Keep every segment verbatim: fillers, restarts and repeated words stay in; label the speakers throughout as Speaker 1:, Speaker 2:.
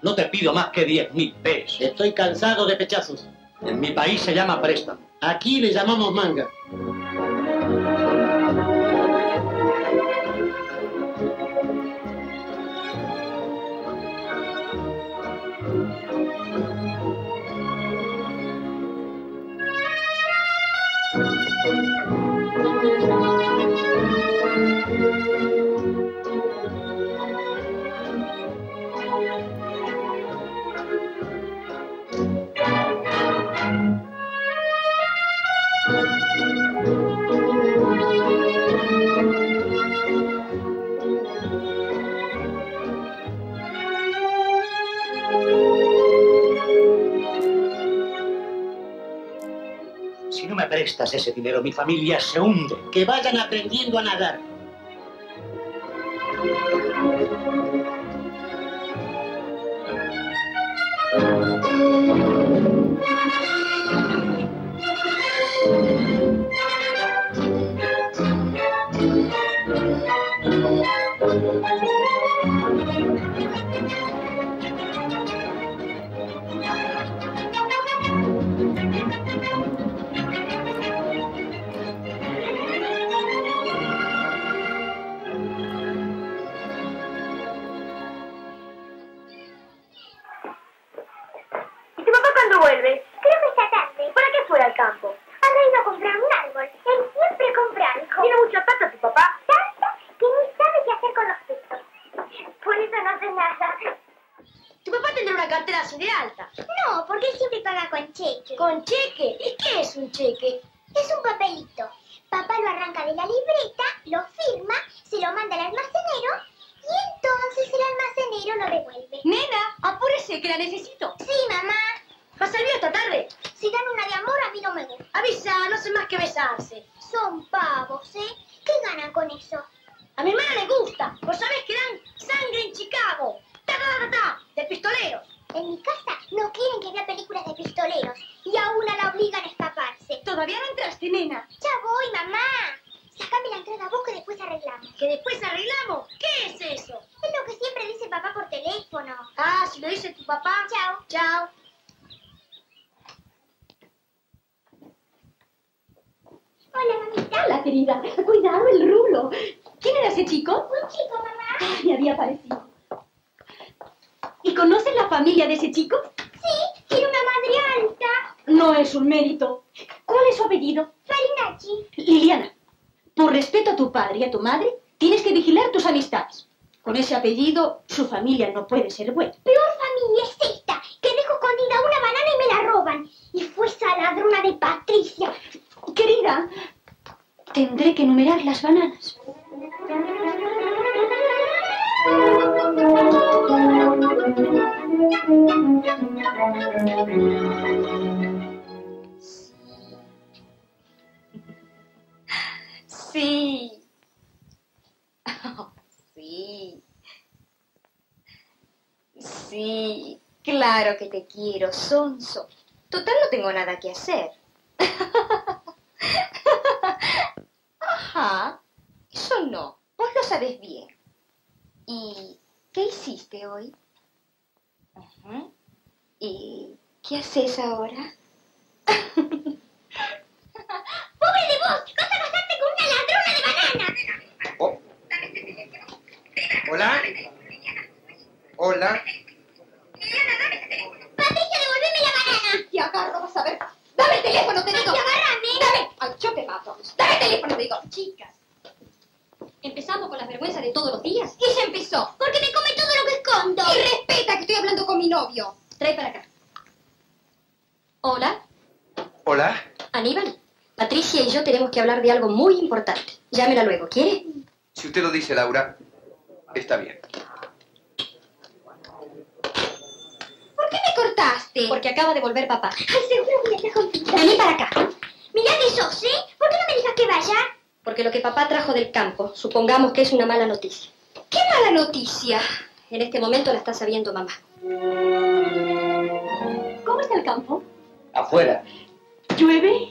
Speaker 1: No te pido más que diez mil pesos.
Speaker 2: Estoy cansado de pechazos.
Speaker 1: En mi país se llama préstamo.
Speaker 2: Aquí le llamamos manga.
Speaker 1: Si no me prestas ese dinero, mi familia se hunde.
Speaker 2: Que vayan aprendiendo a nadar.
Speaker 3: Vuelve. Creo que esta tarde. ¿Para qué fue al campo? Ha ido a comprar un árbol. Él siempre compra algo.
Speaker 4: Tiene mucha plata tu papá.
Speaker 3: Tanta que ni sabe qué hacer con los pesos. Por eso no hace nada.
Speaker 4: Tu papá tendrá una cartera así de alta.
Speaker 3: No, porque él siempre paga con cheque.
Speaker 4: ¿Con cheque? ¿Y qué es un cheque?
Speaker 3: Es un papelito. Papá lo arranca de la libreta, lo firma, se lo manda al almacenero y entonces el almacenero lo devuelve.
Speaker 4: Nena, apúrese que la necesito.
Speaker 3: Sí, mamá.
Speaker 4: ¿Va a salir esta tarde?
Speaker 3: Si dan una de amor, a mí no me gusta.
Speaker 4: Avisa, no sé más que besarse.
Speaker 3: Son pavos, ¿eh? ¿Qué ganan con eso?
Speaker 4: A mi hermana le gusta. ¿Vos sabés que dan sangre en Chicago? ¡Ta, ta, ta, ta! De pistoleros.
Speaker 3: En mi casa no quieren que vea películas de pistoleros y a una la obligan a escaparse.
Speaker 4: Todavía no entraste, nena.
Speaker 3: Ya voy, mamá. Sácame la entrada a vos que después arreglamos.
Speaker 4: ¿Que después arreglamos? ¿Qué es eso?
Speaker 3: Es lo que siempre dice papá por teléfono.
Speaker 4: Ah, si lo dice tu papá.
Speaker 3: Chao.
Speaker 4: Chao.
Speaker 3: Hola, mamita.
Speaker 5: Hola, querida. Cuidado, el rulo. ¿Quién era ese chico?
Speaker 3: Un chico, mamá.
Speaker 5: Ay, me había parecido. ¿Y conocen la familia de ese chico?
Speaker 3: Sí, tiene una madre alta.
Speaker 5: No es un mérito. ¿Cuál es su apellido?
Speaker 3: Farinacci.
Speaker 5: Liliana, por respeto a tu padre y a tu madre, tienes que vigilar tus amistades. Con ese apellido, su familia no puede ser buena.
Speaker 3: Peor familia es esta, que dejo escondida una banana y me la roban. Y fue esa ladrona de Patricia.
Speaker 5: Querida, tendré que enumerar las bananas.
Speaker 6: Sí. Oh, sí. Sí, claro que te quiero, sonso. Total, no tengo nada que hacer. Ajá, eso no, vos lo sabés bien. ¿Y qué hiciste hoy? Uh-huh. ¿Y qué haces ahora?
Speaker 3: ¡Pobre de vos! ¡Vas a casarte con una ladrona de banana!
Speaker 7: Oh. ¿Hola? ¿Hola?
Speaker 3: ¡Patricia, devolveme la banana!
Speaker 6: Te agarro, vas a ver. ¡Dame el teléfono, te digo!
Speaker 3: ¡Ay, agárrame!
Speaker 6: ¡Dame! ¡Ay, yo te mato! ¡Dame el teléfono, te digo!
Speaker 5: Chicas, ¿empezamos con las vergüenzas de todos los días?
Speaker 6: Y ya empezó.
Speaker 3: Porque me come todo lo que escondo.
Speaker 6: Y respeta que estoy hablando con mi novio.
Speaker 5: Trae para acá. Hola,
Speaker 7: ¿Hola?
Speaker 5: Aníbal. Patricia y yo tenemos que hablar de algo muy importante. Llámela luego, ¿quiere?
Speaker 7: Si usted lo dice, Laura, está bien.
Speaker 6: ¿Por qué me cortaste?
Speaker 5: Porque acaba de volver papá.
Speaker 3: Ay, seguro que le trajo un pizza.
Speaker 5: Vení para acá.
Speaker 3: Mirá que sos, ¿eh? ¿Por qué no me dejas que vaya?
Speaker 5: Porque lo que papá trajo del campo, supongamos que es una mala noticia.
Speaker 6: ¿Qué mala noticia?
Speaker 5: En este momento la está sabiendo mamá. ¿Cómo está el campo?
Speaker 1: Afuera.
Speaker 5: ¿Llueve?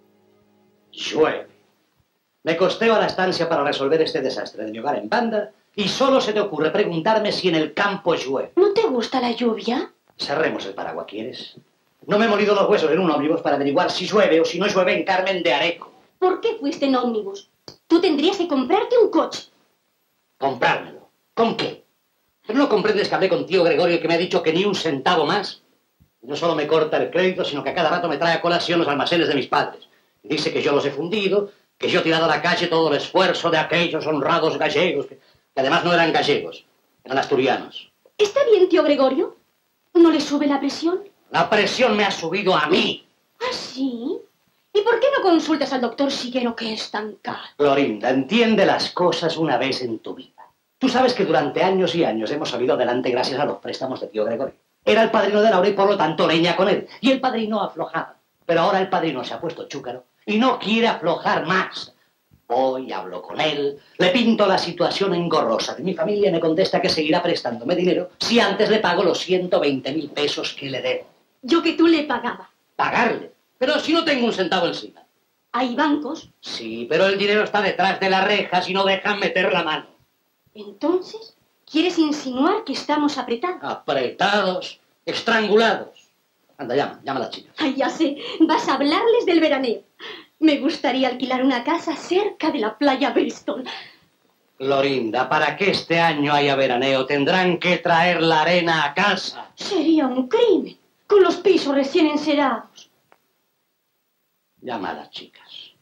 Speaker 1: Llueve. Me costeo a la estancia para resolver este desastre de mi hogar en banda Y solo se te ocurre preguntarme si en el campo llueve.
Speaker 5: ¿No te gusta la lluvia?
Speaker 1: Cerremos el paraguas, ¿quieres? No me he molido los huesos en un ómnibus para averiguar si llueve o si no llueve en Carmen de Areco.
Speaker 5: ¿Por qué fuiste en ómnibus? Tú tendrías que comprarte un coche.
Speaker 1: ¿Comprármelo? ¿Con qué? ¿Pero no comprendes que hablé con tío Gregorio que me ha dicho que ni un centavo más? No solo me corta el crédito, sino que a cada rato me trae a colación los almacenes de mis padres. Dice que yo los he fundido, que yo he tirado a la calle todo el esfuerzo de aquellos honrados gallegos, que, que además no eran gallegos, eran asturianos.
Speaker 5: ¿Está bien, tío Gregorio? ¿No le sube la presión?
Speaker 1: La presión me ha subido a mí.
Speaker 5: ¿Ah, sí? ¿Y por qué no consultas al doctor Siguero, que es tan caro?
Speaker 1: Florinda, entiende las cosas una vez en tu vida. Tú sabes que durante años y años hemos salido adelante gracias a los préstamos de tío Gregorio. Era el padrino de Laura y por lo tanto leña con él. Y el padrino aflojaba. Pero ahora el padrino se ha puesto chúcaro y no quiere aflojar más. Voy, hablo con él, le pinto la situación engorrosa de mi familia y me contesta que seguirá prestándome dinero si antes le pago los ciento veinte mil pesos que le debo.
Speaker 5: Yo que tú le pagaba.
Speaker 1: ¿Pagarle? Pero si no tengo un centavo encima.
Speaker 5: ¿Hay bancos?
Speaker 1: Sí, pero el dinero está detrás de las rejas y no dejan meter la mano.
Speaker 5: Entonces, ¿quieres insinuar que estamos apretados?
Speaker 1: Apretados, estrangulados. Anda, llama, llama a las chicas.
Speaker 5: Ay, ya sé, vas a hablarles del veraneo. Me gustaría alquilar una casa cerca de la playa Bristol.
Speaker 1: Florinda, para que este año haya veraneo tendrán que traer la arena a casa.
Speaker 5: Sería un crimen, con los pisos recién encerados.
Speaker 1: Llama a las chicas.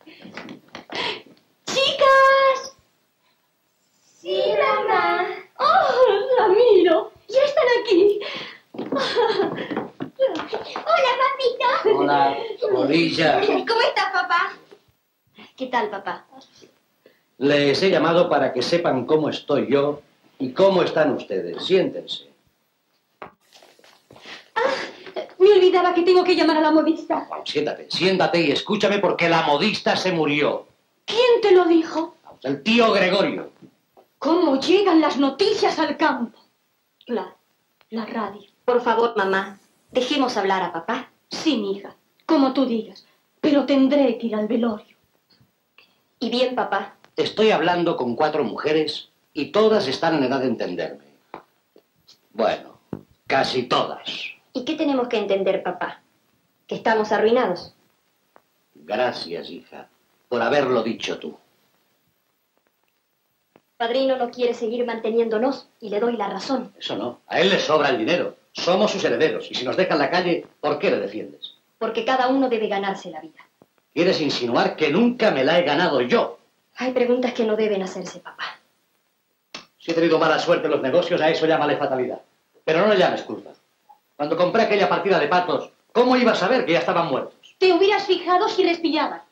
Speaker 5: ¡Chicas!
Speaker 6: Sí, mamá.
Speaker 5: ¡Oh, la miro! ¡Ya están aquí!
Speaker 3: Hola, papito.
Speaker 1: Hola, Morilla.
Speaker 6: ¿Cómo estás, papá?
Speaker 5: ¿Qué tal, papá?
Speaker 1: Les he llamado para que sepan cómo estoy yo y cómo están ustedes. Siéntense.
Speaker 5: Me olvidaba que tengo que llamar a la modista.
Speaker 1: Vamos, siéntate, siéntate y escúchame porque la modista se murió.
Speaker 5: ¿Quién te lo dijo?
Speaker 1: El tío Gregorio.
Speaker 5: ¿Cómo llegan las noticias al campo? Claro, la radio.
Speaker 6: Por favor, mamá, dejemos hablar a papá.
Speaker 5: Sí, mi hija, como tú digas, pero tendré que ir al velorio.
Speaker 6: Y bien, papá.
Speaker 1: Estoy hablando con cuatro mujeres y todas están en edad de entenderme. Bueno, casi todas.
Speaker 6: ¿Y qué tenemos que entender, papá? ¿Que estamos arruinados?
Speaker 1: Gracias, hija, por haberlo dicho tú.
Speaker 6: Padrino no quiere seguir manteniéndonos y le doy la razón.
Speaker 1: Eso no, a él le sobra el dinero. Somos sus herederos y si nos dejan la calle, ¿por qué le defiendes?
Speaker 6: Porque cada uno debe ganarse la vida.
Speaker 1: ¿Quieres insinuar que nunca me la he ganado yo?
Speaker 6: Hay preguntas que no deben hacerse, papá.
Speaker 1: Si he tenido mala suerte en los negocios, a eso llámale fatalidad. Pero no le llames culpa. Cuando compré aquella partida de patos, ¿cómo ibas a saber que ya estaban muertos?
Speaker 5: Te hubieras fijado si respillaban.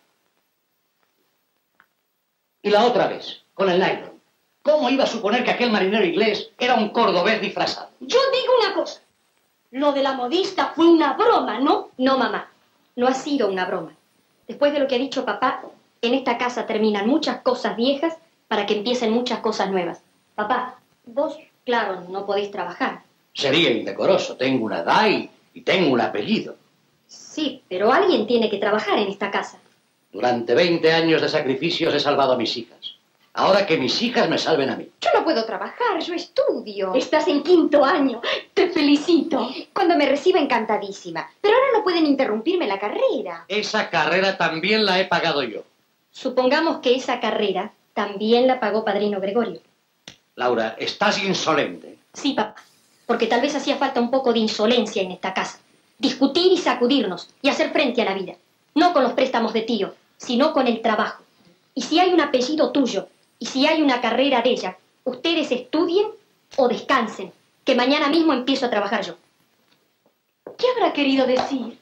Speaker 1: Y la otra vez, con el nylon. ¿Cómo iba a suponer que aquel marinero inglés era un cordobés disfrazado?
Speaker 5: Yo digo una cosa. Lo de la modista fue una broma, ¿no?
Speaker 6: No, mamá. No ha sido una broma. Después de lo que ha dicho papá, en esta casa terminan muchas cosas viejas para que empiecen muchas cosas nuevas. Papá, vos, claro, no podéis trabajar.
Speaker 1: Sería indecoroso. Tengo una edad y, y tengo un apellido.
Speaker 6: Sí, pero alguien tiene que trabajar en esta casa.
Speaker 1: Durante veinte años de sacrificios he salvado a mis hijas. Ahora que mis hijas me salven a mí.
Speaker 6: Yo no puedo trabajar, yo estudio.
Speaker 5: Estás en quinto año. Te felicito.
Speaker 6: Cuando me reciba encantadísima. Pero ahora no pueden interrumpirme la carrera.
Speaker 1: Esa carrera también la he pagado yo.
Speaker 6: Supongamos que esa carrera también la pagó Padrino Gregorio.
Speaker 1: Laura, estás insolente.
Speaker 6: Sí, papá. Porque tal vez hacía falta un poco de insolencia en esta casa. Discutir y sacudirnos y hacer frente a la vida. No con los préstamos de tío, sino con el trabajo. Y si hay un apellido tuyo, y si hay una carrera de ella, ustedes estudien o descansen, que mañana mismo empiezo a trabajar yo.
Speaker 5: ¿Qué habrá querido decir?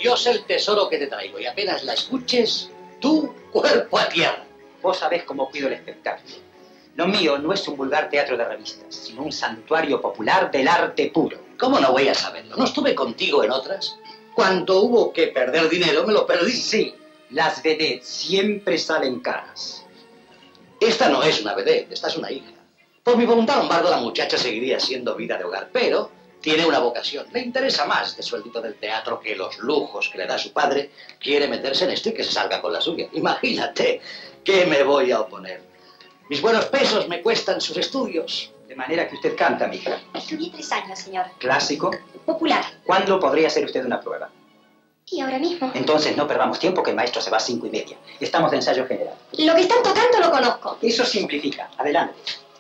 Speaker 1: Yo sé el tesoro que te traigo y apenas la escuches, tu cuerpo a tierra.
Speaker 8: Vos sabés cómo cuido el espectáculo. Lo mío no es un vulgar teatro de revistas, sino un santuario popular del arte puro.
Speaker 1: ¿Cómo no voy a saberlo? ¿No estuve contigo en otras? Cuando hubo que perder dinero, me lo perdí.
Speaker 8: Sí, las vedettes siempre salen caras.
Speaker 1: Esta no es una vedette, esta es una hija. Por mi voluntad, Lombardo, la muchacha seguiría siendo vida de hogar, pero tiene una vocación. Le interesa más este sueldito del teatro que los lujos que le da su padre. Quiere meterse en esto y que se salga con la suya. Imagínate, ¿qué me voy a oponer? Mis buenos pesos me cuestan sus estudios.
Speaker 8: De manera que usted canta, mija.
Speaker 6: Estudié tres años, señor.
Speaker 8: ¿Clásico?
Speaker 6: Popular.
Speaker 8: ¿Cuándo podría hacer usted una prueba?
Speaker 6: ¿Y ahora mismo?
Speaker 8: Entonces no perdamos tiempo, que el maestro se va a cinco y media. Estamos de ensayo general.
Speaker 6: Lo que están tocando lo conozco.
Speaker 8: Eso simplifica. Adelante.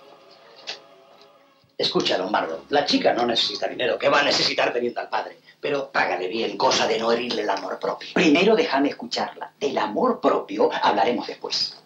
Speaker 1: Escucha, Lombardo, la chica no necesita dinero. ¿Qué va a necesitar teniendo al padre? Pero págale bien, cosa de no herirle el amor propio.
Speaker 8: Primero déjame escucharla. Del amor propio hablaremos después.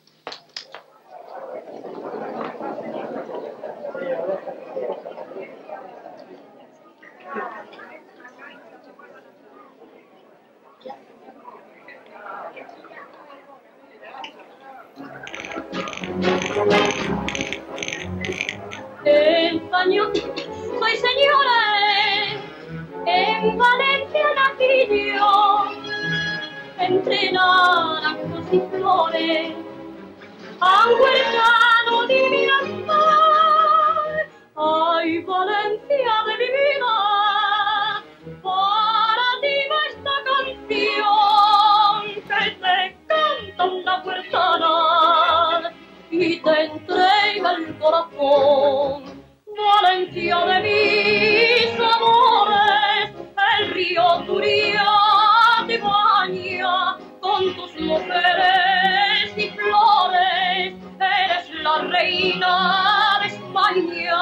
Speaker 9: Español, soy señora, en Valencia nací yo, entre naranjos y flores, a un huertano de mi amor. Ay, Valencia de mi vida, para ti va esta canción que te canta una huertana y te entrega el corazón. Valencia de mis amores, el río Turia te baña con tus mujeres y flores, eres la reina de España.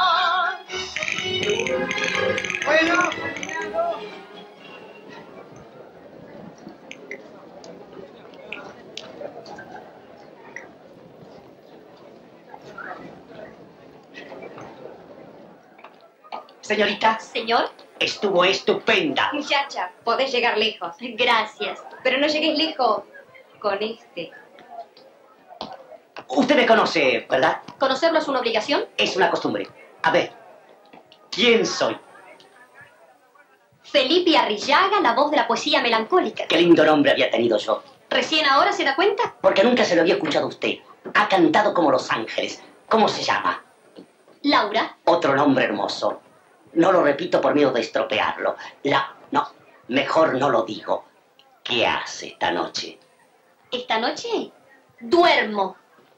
Speaker 2: Bueno.
Speaker 8: Señorita,
Speaker 6: Señor,
Speaker 8: estuvo estupenda.
Speaker 6: muchacha, podés llegar lejos. Gracias. Pero no llegues lejos con este.
Speaker 8: Usted me conoce, ¿verdad?
Speaker 6: ¿Conocerlo es una obligación?
Speaker 8: Es una costumbre. A ver, ¿quién soy?
Speaker 6: Felipe Arrillaga, la voz de la poesía melancólica.
Speaker 8: Qué lindo nombre había tenido yo.
Speaker 6: ¿Recién ahora se da cuenta?
Speaker 8: Porque nunca se lo había escuchado a usted. Ha cantado como Los Ángeles. ¿Cómo se llama?
Speaker 6: Laura.
Speaker 8: Otro nombre hermoso. No lo repito por miedo de estropearlo. La... No, mejor no lo digo. ¿Qué hace esta noche?
Speaker 6: Esta noche duermo.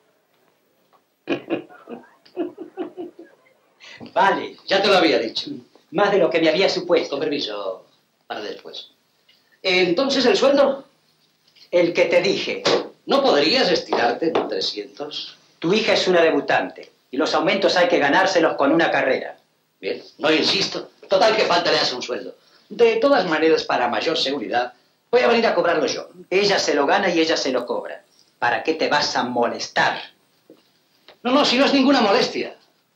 Speaker 8: Vale,
Speaker 1: Ya te lo había dicho.
Speaker 8: más de lo que me había supuesto.
Speaker 1: Con permiso, para después. Entonces, ¿el sueldo?
Speaker 8: El que te dije.
Speaker 1: ¿No podrías estirarte en trescientos?
Speaker 8: Tu hija es una debutante y los aumentos hay que ganárselos con una carrera.
Speaker 1: Bien, no insisto. Total, que falta le hace un sueldo. De todas maneras, para mayor seguridad, voy a venir a cobrarlo yo.
Speaker 8: Ella se lo gana y ella se lo cobra. ¿Para qué te vas a molestar?
Speaker 1: No, no, si no es ninguna molestia.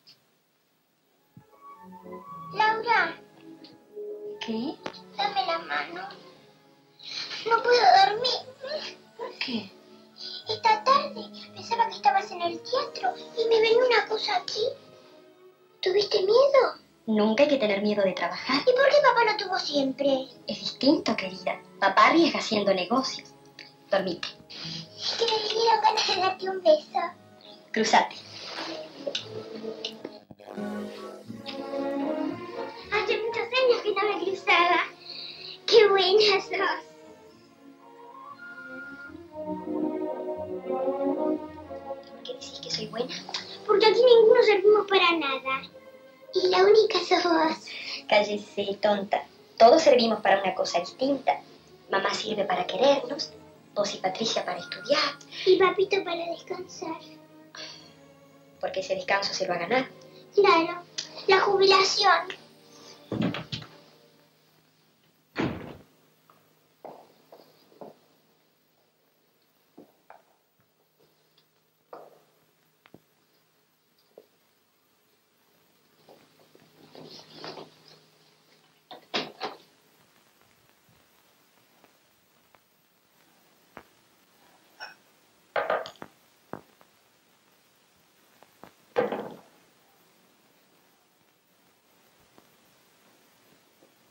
Speaker 3: Laura,
Speaker 6: ¿Qué?
Speaker 3: dame la mano. No puedo dormir.
Speaker 6: ¿Por qué?
Speaker 3: Esta tarde pensaba que estabas en el teatro y me venía una cosa aquí. ¿Tuviste miedo?
Speaker 6: Nunca hay que tener miedo de trabajar.
Speaker 3: ¿Y por qué papá lo tuvo siempre?
Speaker 6: Es distinto, querida. Papá arriesga haciendo negocios. Dormite.
Speaker 3: Es que me dieron ganas de darte un beso.
Speaker 6: Cruzate.
Speaker 3: Hace muchos años que no me cruzaba. ¡Qué buena sos!
Speaker 6: ¿Por qué decís que soy buena?
Speaker 3: Porque aquí ninguno servimos para nada. Y la única sos vos.
Speaker 6: Cállese, tonta. Todos servimos para una cosa distinta. Mamá sirve para querernos, vos y Patricia para estudiar,
Speaker 3: Y papito para descansar.
Speaker 6: porque ese descanso se lo va a ganar.
Speaker 3: Claro, la jubilación.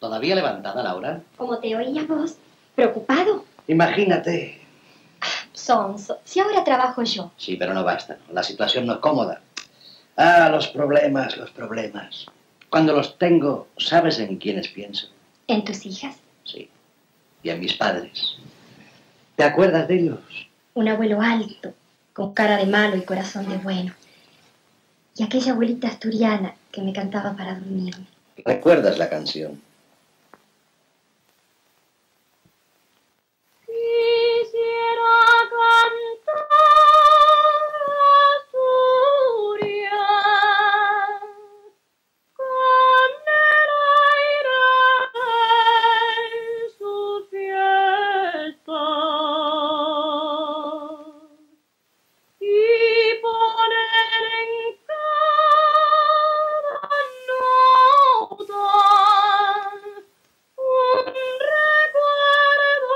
Speaker 1: ¿Todavía levantada, Laura?
Speaker 6: Como te oía vos, preocupado.
Speaker 1: Imagínate.
Speaker 6: Sonso, si ahora trabajo yo.
Speaker 1: Sí, pero no basta, ¿no? La situación no es cómoda. Ah, los problemas, los problemas. Cuando los tengo, ¿sabes en quiénes pienso?
Speaker 6: ¿En tus hijas?
Speaker 1: Sí. Y en mis padres. ¿Te acuerdas de ellos?
Speaker 6: Un abuelo alto, con cara de malo y corazón de bueno. Y aquella abuelita asturiana que me cantaba para dormirme.
Speaker 1: ¿Recuerdas la canción?
Speaker 9: Quisiera cantar Asturias con el aire de su fiesta y poner en cada nota un recuerdo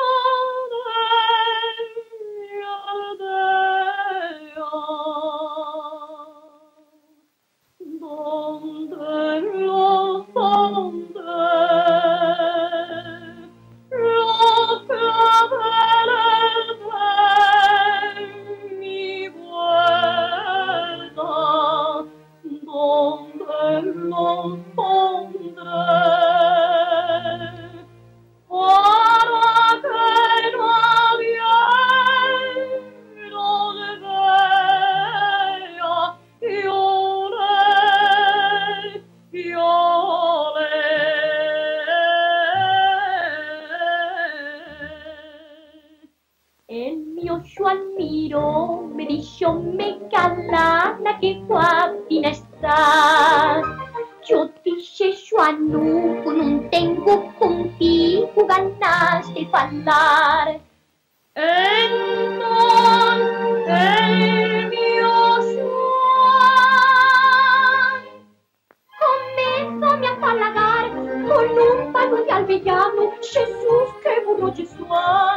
Speaker 9: de mi aldea, donde los donde los claveles de mi vuelta, donde los pondré para que nadie los vea. Y olé, y olé. El mio Juan miró, me dijo, me galana que guapina estás. Yo dije, Juan, no, non tengo contigo ganas de falar. Entonces el mio Juan comenzó a falagar con un palo de alvellano. Jesús, qué burro Jesús.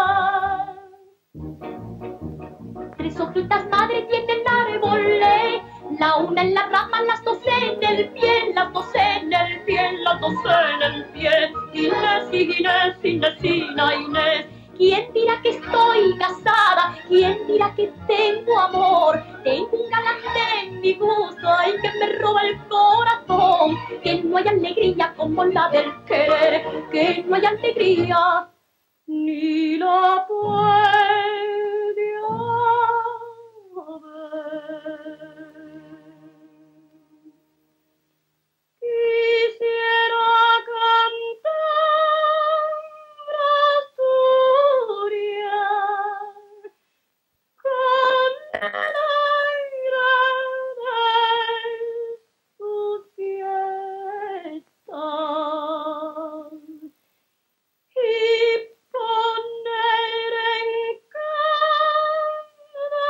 Speaker 9: Tres hojitas madre tiene el árbol, la una en la rama, las dos en el pie, las dos en el pie, las dos en el pie. Inés, Inés, Inesina, Inés. ¿Quién dirá que estoy casada? ¿Quién dirá que tengo amor? Tengo un galán de mi gusto, ay, que me roba el corazón. Que no hay alegría como la del querer, que no hay alegría ni la puede haber. Quisiera cantar Asturias con el aire de sus fiestas y poner en cada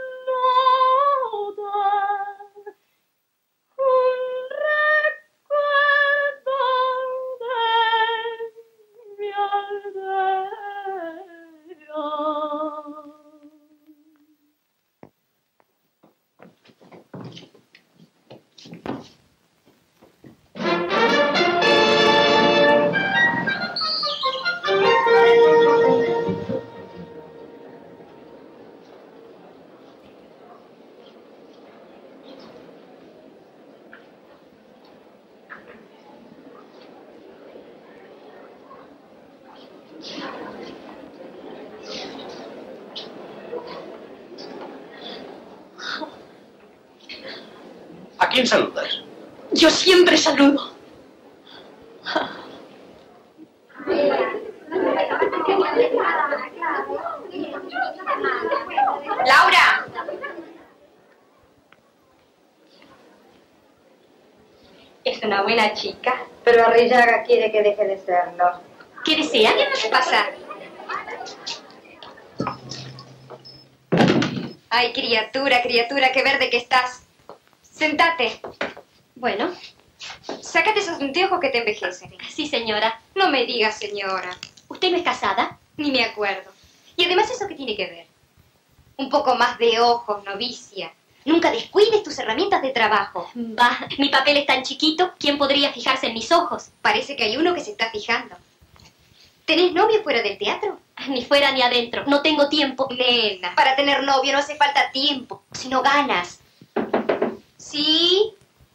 Speaker 9: nota un recuerdo de mi aldea.
Speaker 1: ¿A quién saludas?
Speaker 9: Yo siempre saludo.
Speaker 10: ¡Laura! Es una buena chica, pero Arrillaga quiere que deje de serlo.
Speaker 6: ¿Qué desea?
Speaker 10: ¿Qué pasa? Ay, criatura, criatura, qué verde que estás. Sentate.
Speaker 6: Bueno,
Speaker 10: Sácate esos anteojos que te envejecen.
Speaker 6: sí, señora.
Speaker 10: No me digas, señora.
Speaker 6: ¿Usted no es casada?
Speaker 10: Ni me acuerdo. Y además, ¿eso qué tiene que ver? Un poco más de ojos, novicia.
Speaker 6: Nunca descuides tus herramientas de trabajo. Bah, mi papel es tan chiquito, ¿quién podría fijarse en mis ojos? Parece que hay uno que se está fijando. ¿Tenés novio fuera del teatro? Ni fuera ni adentro, no tengo tiempo. Nena, para tener novio no hace falta tiempo, sino ganas. ¿Sí?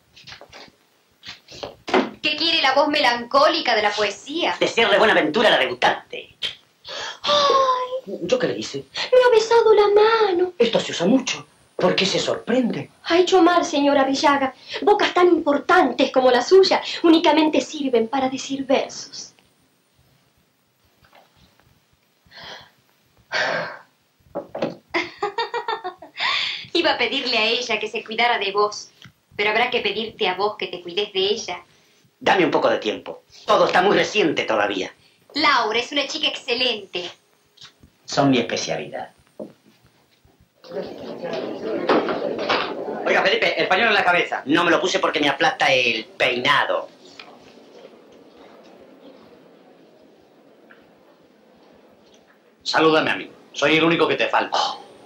Speaker 6: ¿Qué quiere la voz melancólica de la poesía?
Speaker 8: Desearle buena aventura a la debutante.
Speaker 6: ¡Ay!
Speaker 1: ¿Yo qué le hice?
Speaker 6: Me ha besado la mano.
Speaker 1: Esto se usa mucho. ¿Por qué se sorprende?
Speaker 6: Ha hecho mal, señora Villaga. Bocas tan importantes como la suya únicamente sirven para decir versos. Iba a pedirle a ella que se cuidara de vos, pero habrá que pedirte a vos que te cuides de ella.
Speaker 8: Dame un poco de tiempo. Todo está muy reciente todavía.
Speaker 6: Laura es una chica excelente.
Speaker 1: Son mi especialidad.
Speaker 8: Oiga, Felipe, el pañuelo en la cabeza. No me lo puse porque me aplasta el peinado.
Speaker 1: Salúdame a mí. Soy el único que te falta.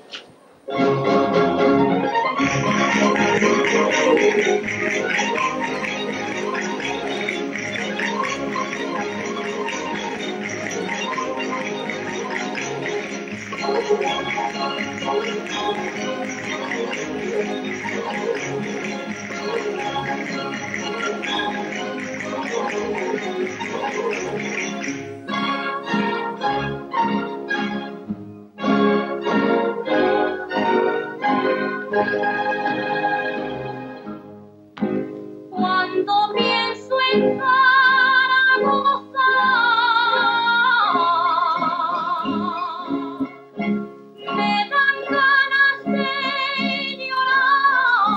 Speaker 9: Cuando pienso en Zaragoza, me dan ganas de llorar.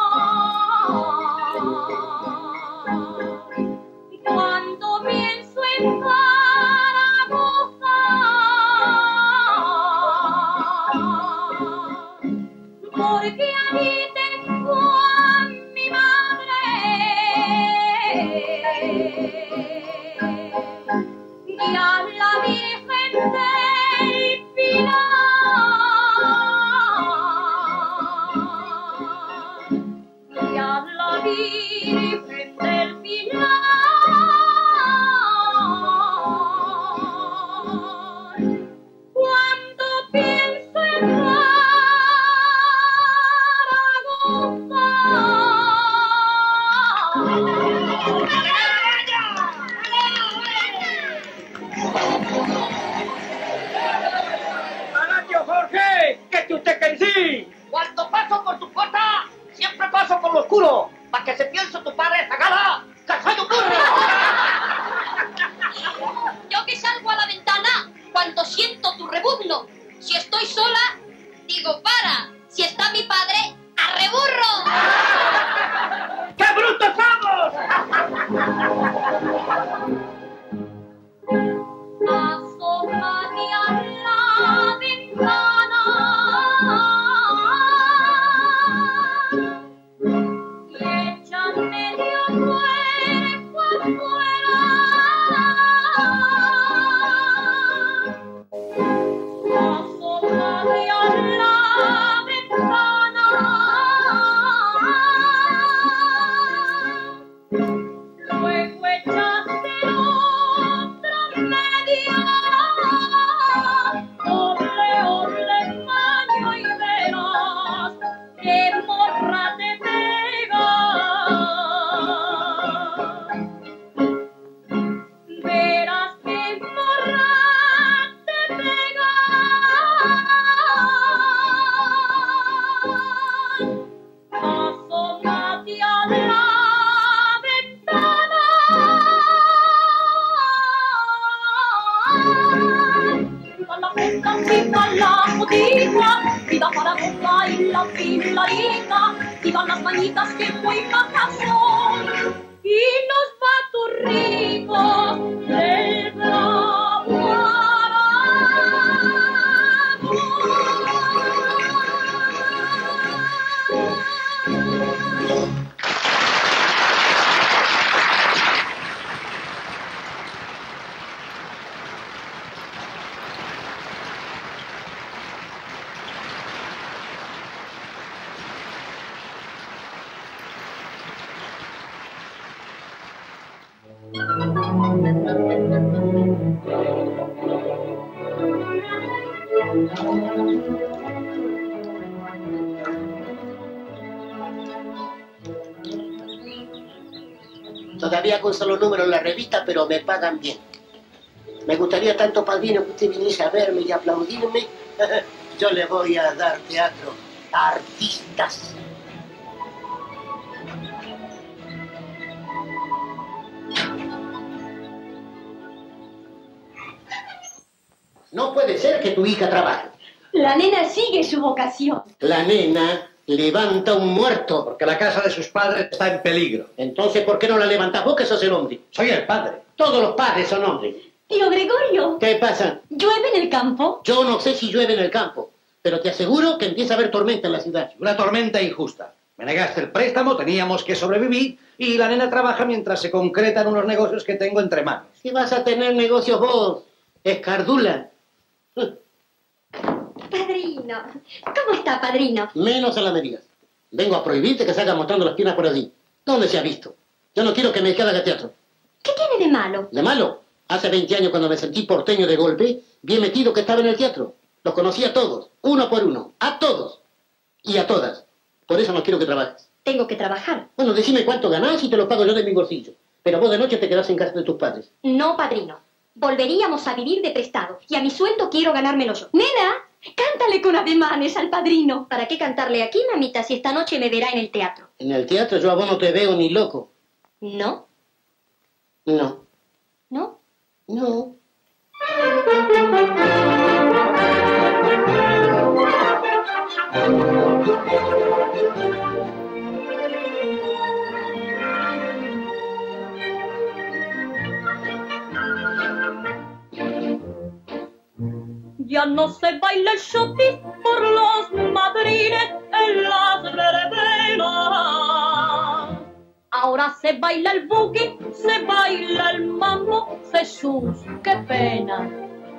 Speaker 9: Cuando pienso en Zaragoza, porque allí tengo a mi madre y a la Virgen del Pilar y a la Virgen del Pilar. Cuando pienso en
Speaker 2: ¡Horacio Jorge! ¿Qué es usted que sí? Cuando paso por tu puerta, siempre paso por lo oscuro, para que se piense tu padre esa gala, que soy un burro.
Speaker 6: Yo que salgo a la ventana, cuando siento tu rebuzno. Si estoy sola, digo para. Si está mi padre, ¡arreburro!
Speaker 2: ¡Qué brutos somos!
Speaker 9: Asómate a la ventana y échame medio cuerpo afuera. Asómate a la ventana, luego echaste otra media. Ole, ole, maño, y verás que morra te pega. Verás que morra te pega. Asómate a la ventana. Viva la puta, viva la motiva, viva Zaragoza y la pilarita, vivan las mañitas que muy bajas son, y los vatos ricos del bravo Aragón.
Speaker 8: Todavía con solo número en la revista, pero me pagan bien. Me gustaría tanto, padrino, que usted viniese a verme y aplaudirme. Yo le voy a dar teatro a artistas. No puede ser que tu hija trabaje.
Speaker 5: La nena sigue su vocación.
Speaker 8: La nena levanta un muerto.
Speaker 1: Porque la casa de sus padres está en peligro.
Speaker 8: Entonces, ¿por qué no la levantas vos, que sos el hombre?
Speaker 1: Soy el padre.
Speaker 8: Todos los padres son hombres.
Speaker 5: Tío Gregorio.
Speaker 8: ¿Qué pasa?
Speaker 5: ¿Llueve en el campo?
Speaker 8: Yo no sé si llueve en el campo, pero te aseguro que empieza a haber tormenta en la ciudad.
Speaker 1: Una tormenta injusta. Me negaste el préstamo, teníamos que sobrevivir y la nena trabaja mientras se concretan unos negocios que tengo entre manos.
Speaker 8: ¿Qué vas a tener negocios vos, escardula?
Speaker 6: Padrino. ¿Cómo está, padrino?
Speaker 8: Menos a la medida. Vengo a prohibirte que salga mostrando las piernas por allí. ¿Dónde se ha visto? Yo no quiero que me haga teatro.
Speaker 6: ¿Qué tiene de malo?
Speaker 8: ¿De malo? Hace veinte años, cuando me sentí porteño de golpe, bien metido que estaba en el teatro. Los conocí a todos, uno por uno, a todos y a todas. Por eso no quiero que trabajes.
Speaker 6: Tengo que trabajar.
Speaker 8: Bueno, decime cuánto ganás y te lo pago yo de mi bolsillo. Pero vos de noche te quedás en casa de tus padres.
Speaker 6: No, padrino. Volveríamos a vivir de prestado y a mi sueldo quiero ganármelo yo.
Speaker 5: Nena, cántale con ademanes al padrino.
Speaker 6: ¿Para qué cantarle aquí, mamita, si esta noche me verá en el teatro?
Speaker 8: En el teatro yo a vos no te veo ni loco.
Speaker 6: ¿No?
Speaker 8: No.
Speaker 6: ¿No?
Speaker 8: No.
Speaker 9: Ya no se baila el shopping por los madrines en las verbenas. Ahora se baila el boogie, se baila el mambo. Jesús, qué pena.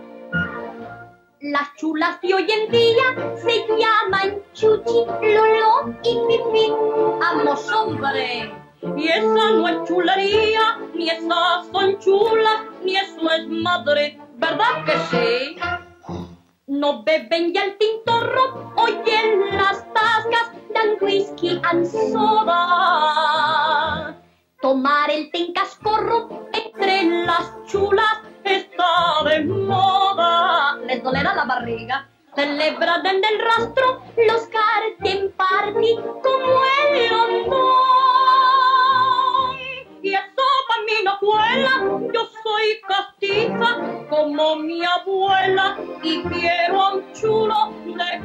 Speaker 9: Las chulas de hoy en día se llaman Chuchi, Lolo y Pipi. Vamos, hombre. Y esa no es chulería, ni esas son chulas, ni eso es madre. ¿Verdad que sí? No beben ya el tintorro, hoy en las tascas dan whisky and soda. Tomar el té en cascorro entre las chulas está de moda. Les dolerá la barriga. Celebran en el rastro los garden party como el rondón. Y eso para mí no cuela, yo soy castiza como mi abuela y quiero a un chulo de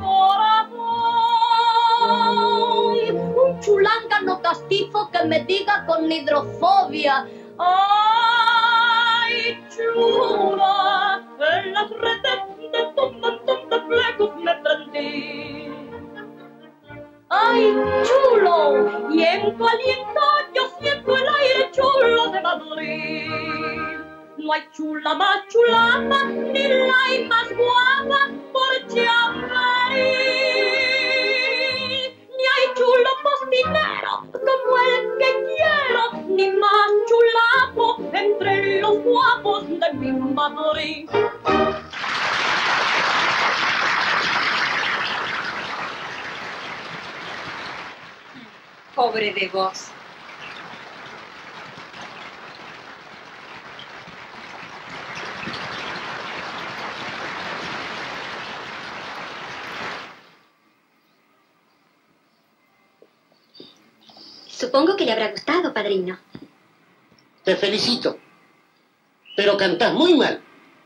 Speaker 9: corazón. Un chulángano castizo que me diga con hidrofobia: ay, chula, en las redes de tu montón de flecos me prendí. ¡Ay, chulo! Y en tu aliento yo siento el aire chulo de Madrid. No hay chula más chulapa, ni la hay más guapa por Chamberí. Ni hay chulo postinero como el que quiero, ni más chulapo entre los guapos de mi Madrid.
Speaker 10: Pobre de vos.
Speaker 6: Supongo que le habrá gustado, padrino.
Speaker 8: Te felicito, pero cantás muy mal.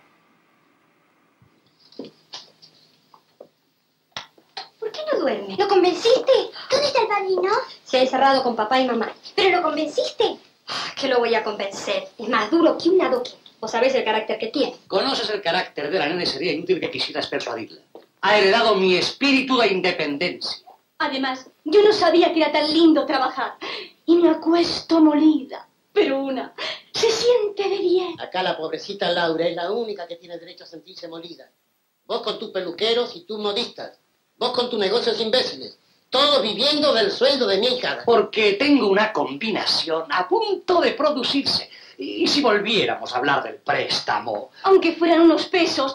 Speaker 6: ¿Por qué no duerme?
Speaker 3: ¿Lo convenciste? ¿Dónde está el padrino?
Speaker 6: Se ha encerrado con papá y mamá. ¿Pero lo convenciste? ¿Qué lo voy a convencer? Es más duro que un adoquín. Vos sabés el carácter que tiene.
Speaker 1: Conoces el carácter de la nena y sería inútil que quisieras persuadirla. Ha heredado mi espíritu de independencia.
Speaker 5: Además, yo no sabía que era tan lindo trabajar. Y me acuesto molida. Pero una se siente de bien.
Speaker 8: Acá la pobrecita Laura es la única que tiene derecho a sentirse molida. Vos con tus peluqueros y tus modistas. Vos con tus negocios imbéciles. Todos viviendo del sueldo de mi hija.
Speaker 1: Porque tengo una combinación a punto de producirse. Y si volviéramos a hablar del préstamo...
Speaker 5: Aunque fueran unos pesos,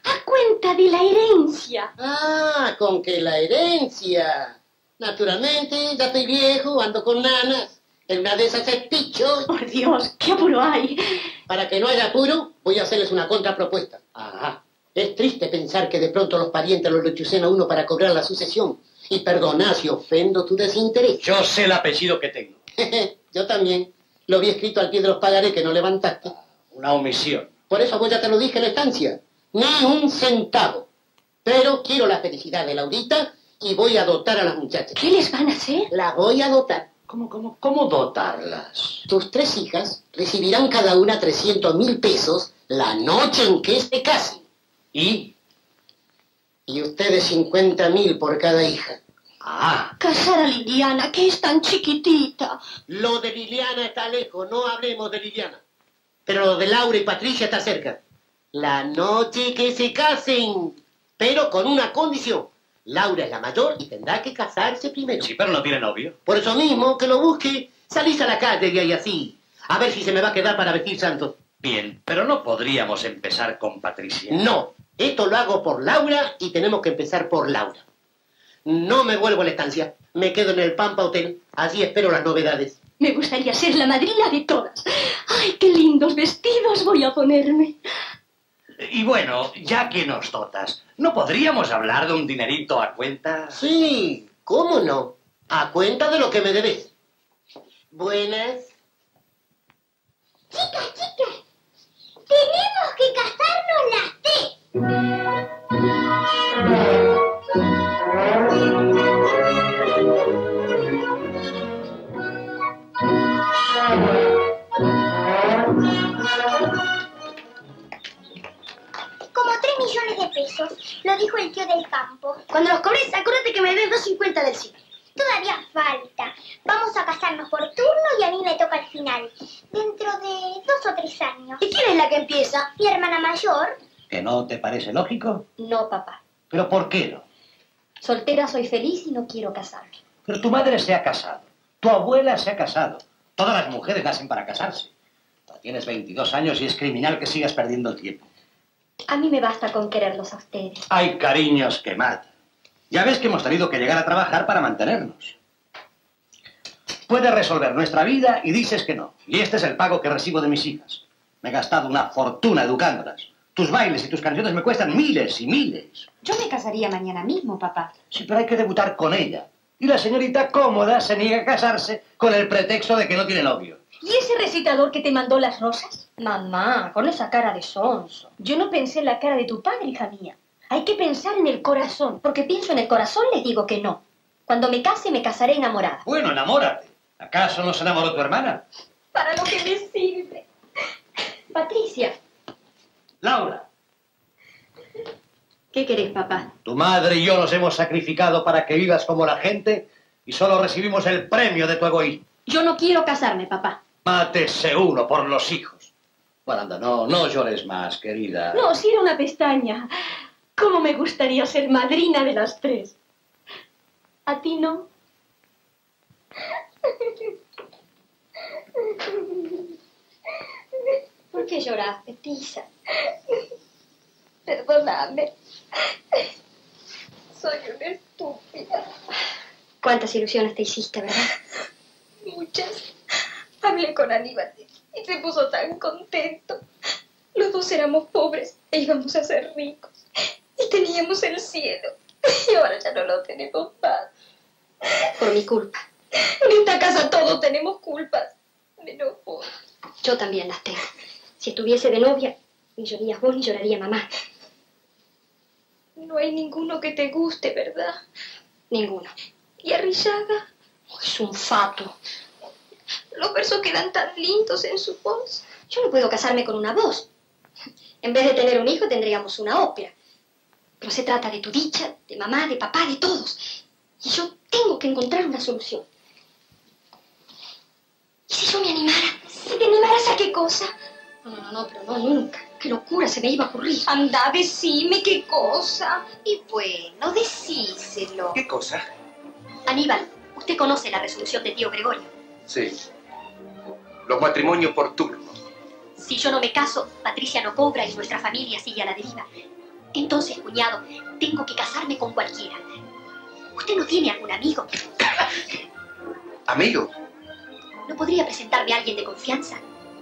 Speaker 5: A cuenta de la herencia.
Speaker 8: Ah, con que la herencia. Naturalmente, ya estoy viejo, ando con nanas. En una de esas es picho.
Speaker 5: Por Dios, qué apuro hay.
Speaker 8: Para que no haya apuro, voy a hacerles una contrapropuesta.
Speaker 1: Ajá.
Speaker 8: Es triste pensar que de pronto los parientes lo lechucen a uno para cobrar la sucesión. Y perdona si ofendo tu desinterés.
Speaker 1: Yo sé el apellido que tengo.
Speaker 8: Yo también. Lo vi escrito al pie de los pagarés que no levantaste.
Speaker 1: Una omisión.
Speaker 8: Por eso vos ya te lo dije en la estancia. Ni un centavo. Pero quiero la felicidad de Laurita y voy a dotar a las muchachas.
Speaker 5: ¿Qué les van a hacer?
Speaker 8: Las voy a dotar.
Speaker 1: ¿Cómo, cómo, cómo dotarlas?
Speaker 8: Tus tres hijas recibirán cada una trescientos mil pesos la noche en que se casen.
Speaker 1: ¿Y?
Speaker 8: Y ustedes cincuenta mil por cada hija.
Speaker 1: Ah.
Speaker 5: Casar a Liliana, que es tan chiquitita.
Speaker 8: Lo de Liliana está lejos, no hablemos de Liliana. Pero lo de Laura y Patricia está cerca. La noche que se casen, pero con una condición. Laura es la mayor y tendrá que casarse primero.
Speaker 1: Sí, pero no tiene novio.
Speaker 8: Por eso mismo, que lo busque, salís a la calle y ahí así. A ver si se me va a quedar para vestir santos.
Speaker 1: Bien, pero no podríamos empezar con Patricia.
Speaker 8: No, esto lo hago por Laura y tenemos que empezar por Laura. No me vuelvo a la estancia, me quedo en el Pampa Hotel, allí espero las novedades.
Speaker 5: Me gustaría ser la madrina de todas. ¡Ay, qué lindos vestidos voy a ponerme!
Speaker 1: Y bueno, ya que nos dotas, ¿no podríamos hablar de un dinerito a cuenta?
Speaker 8: Sí, ¿cómo no? A cuenta de lo que me debes. Buenas.
Speaker 3: Chicas, chicas, tenemos que casarnos las tres. Como tres millones de pesos, lo dijo el tío del campo.
Speaker 4: Cuando los cobres, acuérdate que me des dos cincuenta del cine.
Speaker 3: Todavía falta. Vamos a casarnos por turno y a mí me toca al final. Dentro de dos o tres años.
Speaker 4: ¿Y quién es la que empieza?
Speaker 3: Mi hermana mayor.
Speaker 1: ¿Que no te parece lógico?
Speaker 6: No, papá.
Speaker 1: ¿Pero por qué no?
Speaker 6: Soltera soy feliz y no quiero casarme.
Speaker 1: Pero tu madre se ha casado. Tu abuela se ha casado. Todas las mujeres nacen para casarse. Tú tienes veintidós años y es criminal que sigas perdiendo el tiempo.
Speaker 6: A mí me basta con quererlos a ustedes.
Speaker 1: Hay cariños que matan. Ya ves que hemos tenido que llegar a trabajar para mantenernos. Puedes resolver nuestra vida y dices que no. Y este es el pago que recibo de mis hijas. Me he gastado una fortuna educándolas. Tus bailes y tus canciones me cuestan miles y miles.
Speaker 5: Yo me casaría mañana mismo, papá.
Speaker 1: Sí, pero hay que debutar con ella. Y la señorita cómoda se niega a casarse con el pretexto de que no tiene novio.
Speaker 5: ¿Y ese recitador que te mandó las rosas?
Speaker 6: Mamá, con esa cara de sonso.
Speaker 5: Yo no pensé en la cara de tu padre, hija mía. Hay que pensar en el corazón.
Speaker 6: Porque pienso en el corazón, les digo que no. Cuando me case, me casaré enamorada.
Speaker 1: Bueno, enamórate. ¿Acaso no se enamoró tu hermana?
Speaker 6: Para lo que me sirve. Patricia.
Speaker 1: Laura.
Speaker 6: ¿Qué querés, papá?
Speaker 1: Tu madre y yo nos hemos sacrificado para que vivas como la gente y solo recibimos el premio de tu egoísmo.
Speaker 6: Yo no quiero casarme, papá.
Speaker 1: Mátese uno por los hijos. Bueno, anda, no, no llores más, querida.
Speaker 5: No, si era una pestaña. ¿Cómo me gustaría ser madrina de las tres? ¿A ti no?
Speaker 6: ¿Por qué lloraste, Tisa?
Speaker 10: Perdóname. Soy una estúpida.
Speaker 6: ¿Cuántas ilusiones te hiciste, verdad?
Speaker 10: Muchas. Hablé con Aníbal y se puso tan contento. Los dos éramos pobres e íbamos a ser ricos. Y teníamos el cielo. Y ahora ya no lo tenemos más.
Speaker 6: Por mi culpa.
Speaker 10: En esta casa todos tenemos culpas. Menos vos.
Speaker 6: Yo también las tengo. Si estuviese de novia, ni llorarías vos ni lloraría mamá.
Speaker 10: No hay ninguno que te guste, ¿verdad?
Speaker 6: Ninguno.
Speaker 10: ¿Y Arrillaga?
Speaker 6: Es un fato.
Speaker 10: Los versos quedan tan lindos en su voz.
Speaker 6: Yo no puedo casarme con una voz. En vez de tener un hijo, tendríamos una ópera. Pero se trata de tu dicha, de mamá, de papá, de todos. Y yo tengo que encontrar una solución. ¿Y si yo me animara?
Speaker 10: ¿Si te animaras a qué cosa?
Speaker 6: No, no, no, pero no nunca. Qué locura se me iba a ocurrir.
Speaker 10: Anda, decime qué cosa.
Speaker 6: Y bueno, decíselo.
Speaker 7: ¿Qué cosa?
Speaker 6: Aníbal, usted conoce la resolución de tío Gregorio.
Speaker 7: Sí. Los matrimonios por turno.
Speaker 6: Si yo no me caso, Patricia no cobra y nuestra familia sigue a la deriva. Entonces, cuñado, tengo que casarme con cualquiera. ¿Usted no tiene algún amigo?
Speaker 7: ¿Amigo?
Speaker 6: ¿No podría presentarme a alguien de confianza?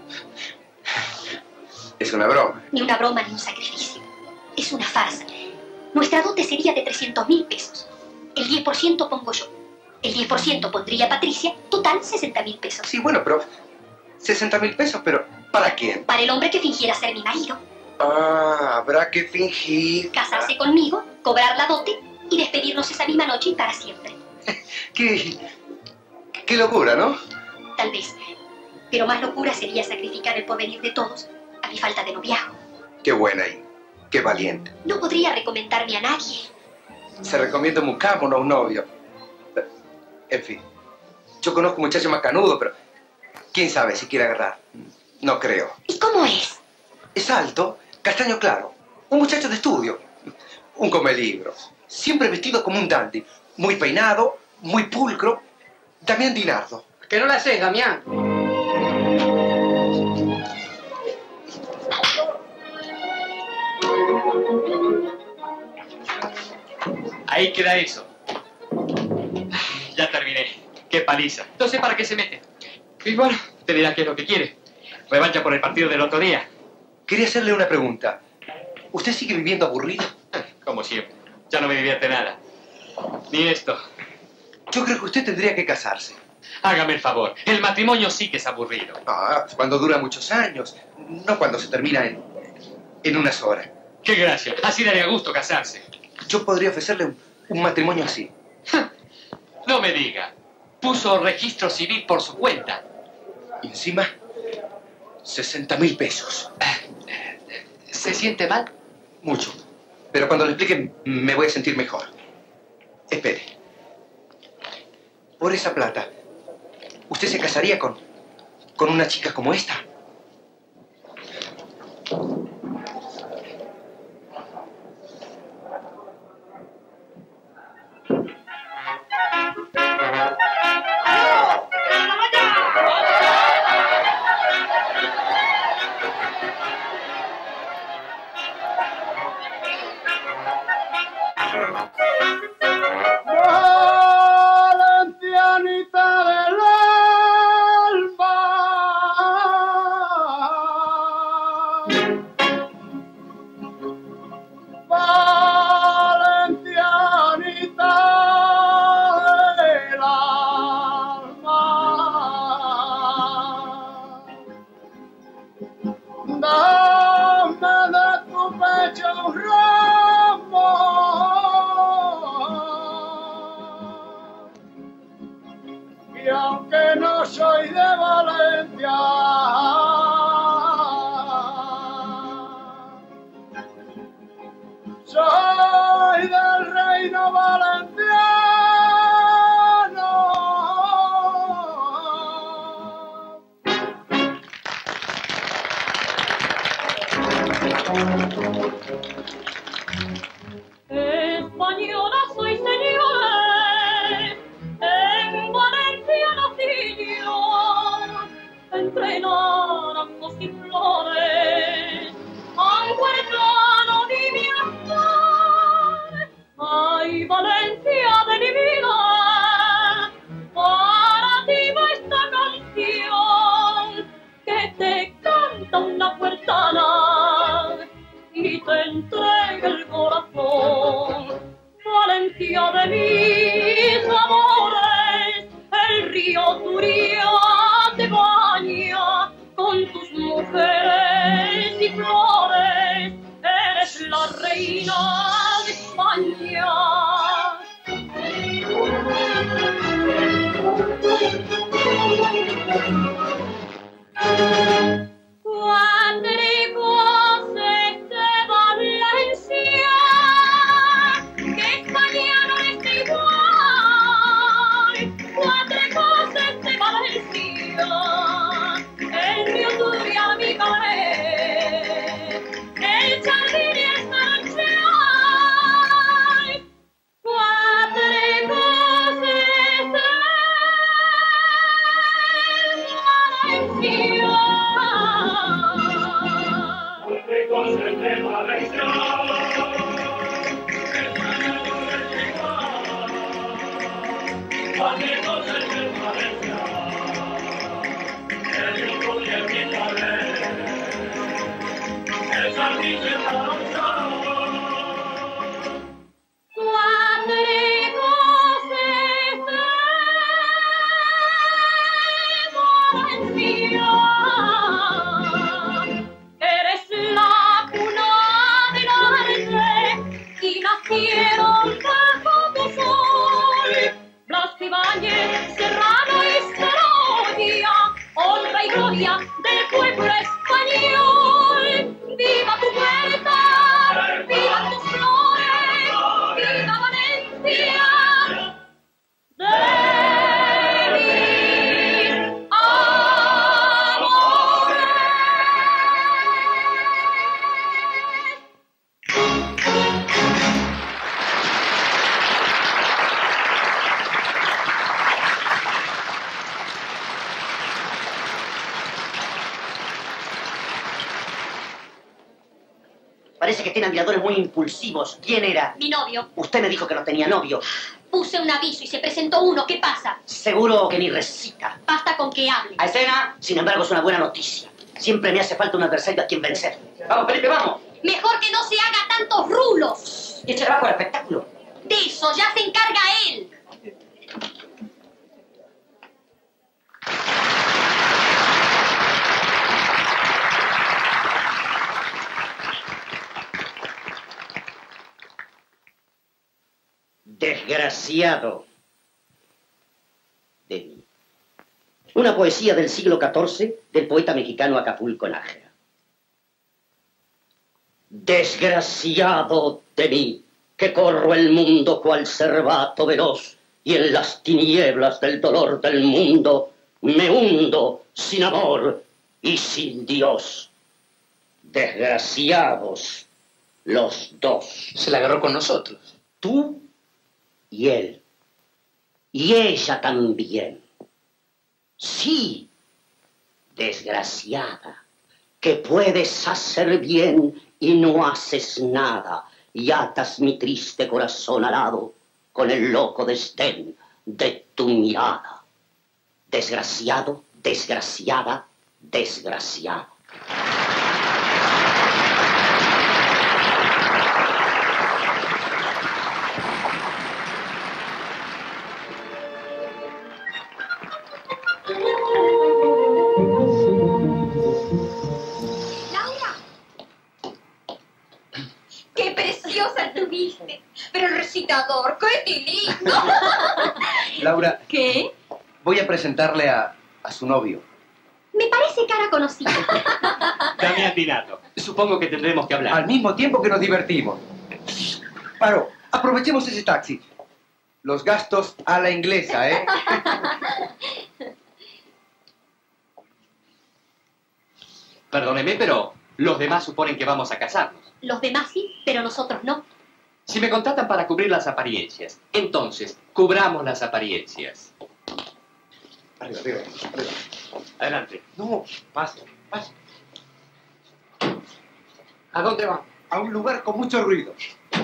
Speaker 7: Es una broma.
Speaker 6: Ni una broma ni un sacrificio. Es una farsa. Nuestra dote sería de trescientos mil pesos. El diez por ciento pongo yo. El diez por ciento pondría Patricia. Total, sesenta mil pesos.
Speaker 7: Sí, bueno, pero... sesenta mil pesos, pero ¿para quién?
Speaker 6: Para el hombre que fingiera ser mi marido.
Speaker 7: Ah, habrá que fingir.
Speaker 6: Casarse conmigo, cobrar la dote y despedirnos esa misma noche y para siempre.
Speaker 7: Qué... qué locura, ¿no?
Speaker 6: Tal vez. Pero más locura sería sacrificar el porvenir de todos a mi falta de noviazgo.
Speaker 7: Qué buena y qué valiente.
Speaker 6: No podría recomendarme a nadie.
Speaker 7: Se recomienda un mucamo, no un novio. En fin, yo conozco un muchacho macanudo, pero quién sabe si quiere agarrar. No creo.
Speaker 6: ¿Y cómo es?
Speaker 7: Es alto, castaño claro, un muchacho de estudio, un comelibros, siempre vestido como un dandy, muy peinado, muy pulcro. Damián Dinardo.
Speaker 2: Que no la haces, Damián.
Speaker 11: Ahí queda eso. Ya terminé. Qué paliza. Entonces, ¿para qué se mete? Y bueno, te dirá qué es lo que quiere. Revancha por el partido del otro día.
Speaker 7: Quería hacerle una pregunta. ¿Usted sigue viviendo aburrido?
Speaker 11: Como siempre. Ya no me divierte nada. Ni esto.
Speaker 7: Yo creo que usted tendría que casarse.
Speaker 11: Hágame el favor. El matrimonio sí que es aburrido.
Speaker 7: Ah, cuando dura muchos años. No cuando se termina en, en unas horas.
Speaker 11: Qué gracia. Así daría gusto casarse.
Speaker 7: Yo podría ofrecerle un, un matrimonio así.
Speaker 11: No me diga. Puso registro civil por su cuenta.
Speaker 7: Y encima, sesenta mil pesos.
Speaker 11: ¿Se siente mal?
Speaker 7: Mucho. Pero cuando le explique, me voy a sentir mejor. Espere. Por esa plata, ¿usted se casaría con, con una chica como esta?
Speaker 12: Valentianita del alma, Valentianita del alma, dame de tu pecho un ramo. Y aunque no soy de Valencia, soy del reino valenciano.
Speaker 9: Española soy, señores, en Valencia nací yo, entre naranjos y flores, al huertano di mi amor. Ay, Valencia de mi vida, para ti va esta canción que te canta una puertana y te entrega el corazón. Valencia de mis amores, el río Turia te baña con tus mujeres y flores, eres la reina de España. Cuatro cosas de Valencia, que España no es igual. Cuatro cosas de Valencia, el río Turia, mi cabaret, el jardín y el manantial. Cuatro cosas de Valencia.
Speaker 1: Parece que tiene admiradores muy impulsivos. ¿Quién era?
Speaker 6: Mi novio.
Speaker 1: Usted me dijo que no tenía novio.
Speaker 6: Puse un aviso y se presentó uno. ¿Qué pasa?
Speaker 1: Seguro que ni recita.
Speaker 6: Basta con que hable.
Speaker 1: A escena, sin embargo, es una buena noticia. Siempre me hace falta un adversario a quien vencer. Vamos, Felipe, vamos.
Speaker 6: Mejor que no se haga tantos rulos.
Speaker 1: Y eche abajo el espectáculo.
Speaker 6: De eso ya se encarga él.
Speaker 1: Desgraciado de mí. Una poesía del siglo catorce del poeta mexicano Acapulco Nájera. Desgraciado de mí, que corro el mundo cual cervato veloz, y en las tinieblas del dolor del mundo me hundo sin amor y sin Dios. Desgraciados los dos.
Speaker 7: Se la agarró con nosotros.
Speaker 1: Tú y él. Y ella también. Sí, desgraciada, que puedes hacer bien y no haces nada, y atas mi triste corazón alado con el loco desdén de tu mirada. Desgraciado, desgraciada, desgraciado.
Speaker 10: Pero el recitador, qué lindo.
Speaker 7: Laura.
Speaker 6: ¿Qué?
Speaker 7: Voy a presentarle a, a su novio.
Speaker 6: Me parece cara conocida.
Speaker 11: Damián Dinato. Supongo que tendremos que hablar.
Speaker 7: Al mismo tiempo que nos divertimos. Paro, aprovechemos ese taxi. Los gastos a la inglesa, ¿eh?
Speaker 11: Perdóneme, pero los demás suponen que vamos a casarnos.
Speaker 6: Los demás sí, pero nosotros no.
Speaker 11: Si me contratan para cubrir las apariencias, entonces, cubramos las apariencias.
Speaker 7: Arriba, arriba, arriba.
Speaker 11: Adelante.
Speaker 7: No, pase, pase.
Speaker 11: ¿A dónde va?
Speaker 7: A un lugar con mucho ruido.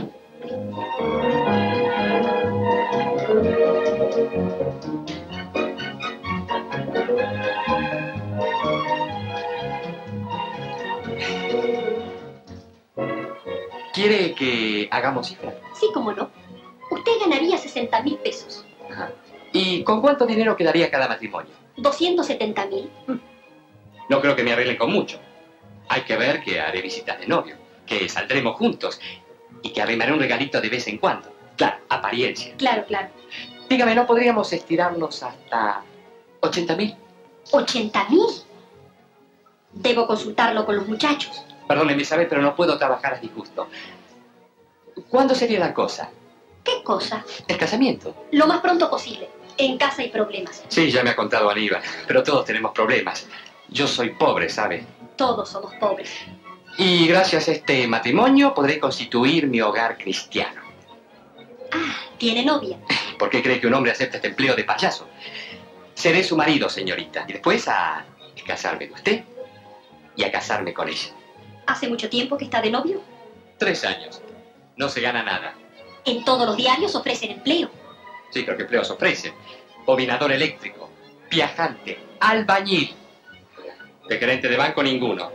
Speaker 11: ¿Quiere que hagamos cifra?
Speaker 6: Sí, cómo no. Usted ganaría sesenta mil pesos.
Speaker 11: Ajá. ¿Y con cuánto dinero quedaría cada matrimonio?
Speaker 6: doscientos setenta mil.
Speaker 11: No creo que me arreglen con mucho. Hay que ver que haré visitas de novio, que saldremos juntos y que arrimaré un regalito de vez en cuando. Claro, apariencia.
Speaker 6: Claro, claro.
Speaker 11: Dígame, ¿no podríamos estirarnos hasta ochenta mil?
Speaker 6: ¿ochenta mil? Debo consultarlo con los muchachos.
Speaker 11: Perdóneme, Isabel, pero no puedo trabajar a disgusto. ¿Cuándo sería la cosa?
Speaker 6: ¿Qué cosa?
Speaker 11: El casamiento.
Speaker 6: Lo más pronto posible. En casa hay problemas.
Speaker 11: Sí, ya me ha contado Aníbal, pero todos tenemos problemas. Yo soy pobre, ¿sabe?
Speaker 6: Todos somos pobres.
Speaker 11: Y gracias a este matrimonio podré constituir mi hogar cristiano.
Speaker 6: Ah, ¿tiene novia?
Speaker 11: ¿Por qué cree que un hombre acepta este empleo de payaso? Seré su marido, señorita, y después a casarme con usted y a casarme con ella.
Speaker 6: ¿Hace mucho tiempo que está de novio?
Speaker 11: Tres años. No se gana nada.
Speaker 6: En todos los diarios ofrecen empleo.
Speaker 11: Sí, pero ¿qué empleos ofrecen? Bobinador eléctrico, viajante, albañil. De gerente de banco ninguno.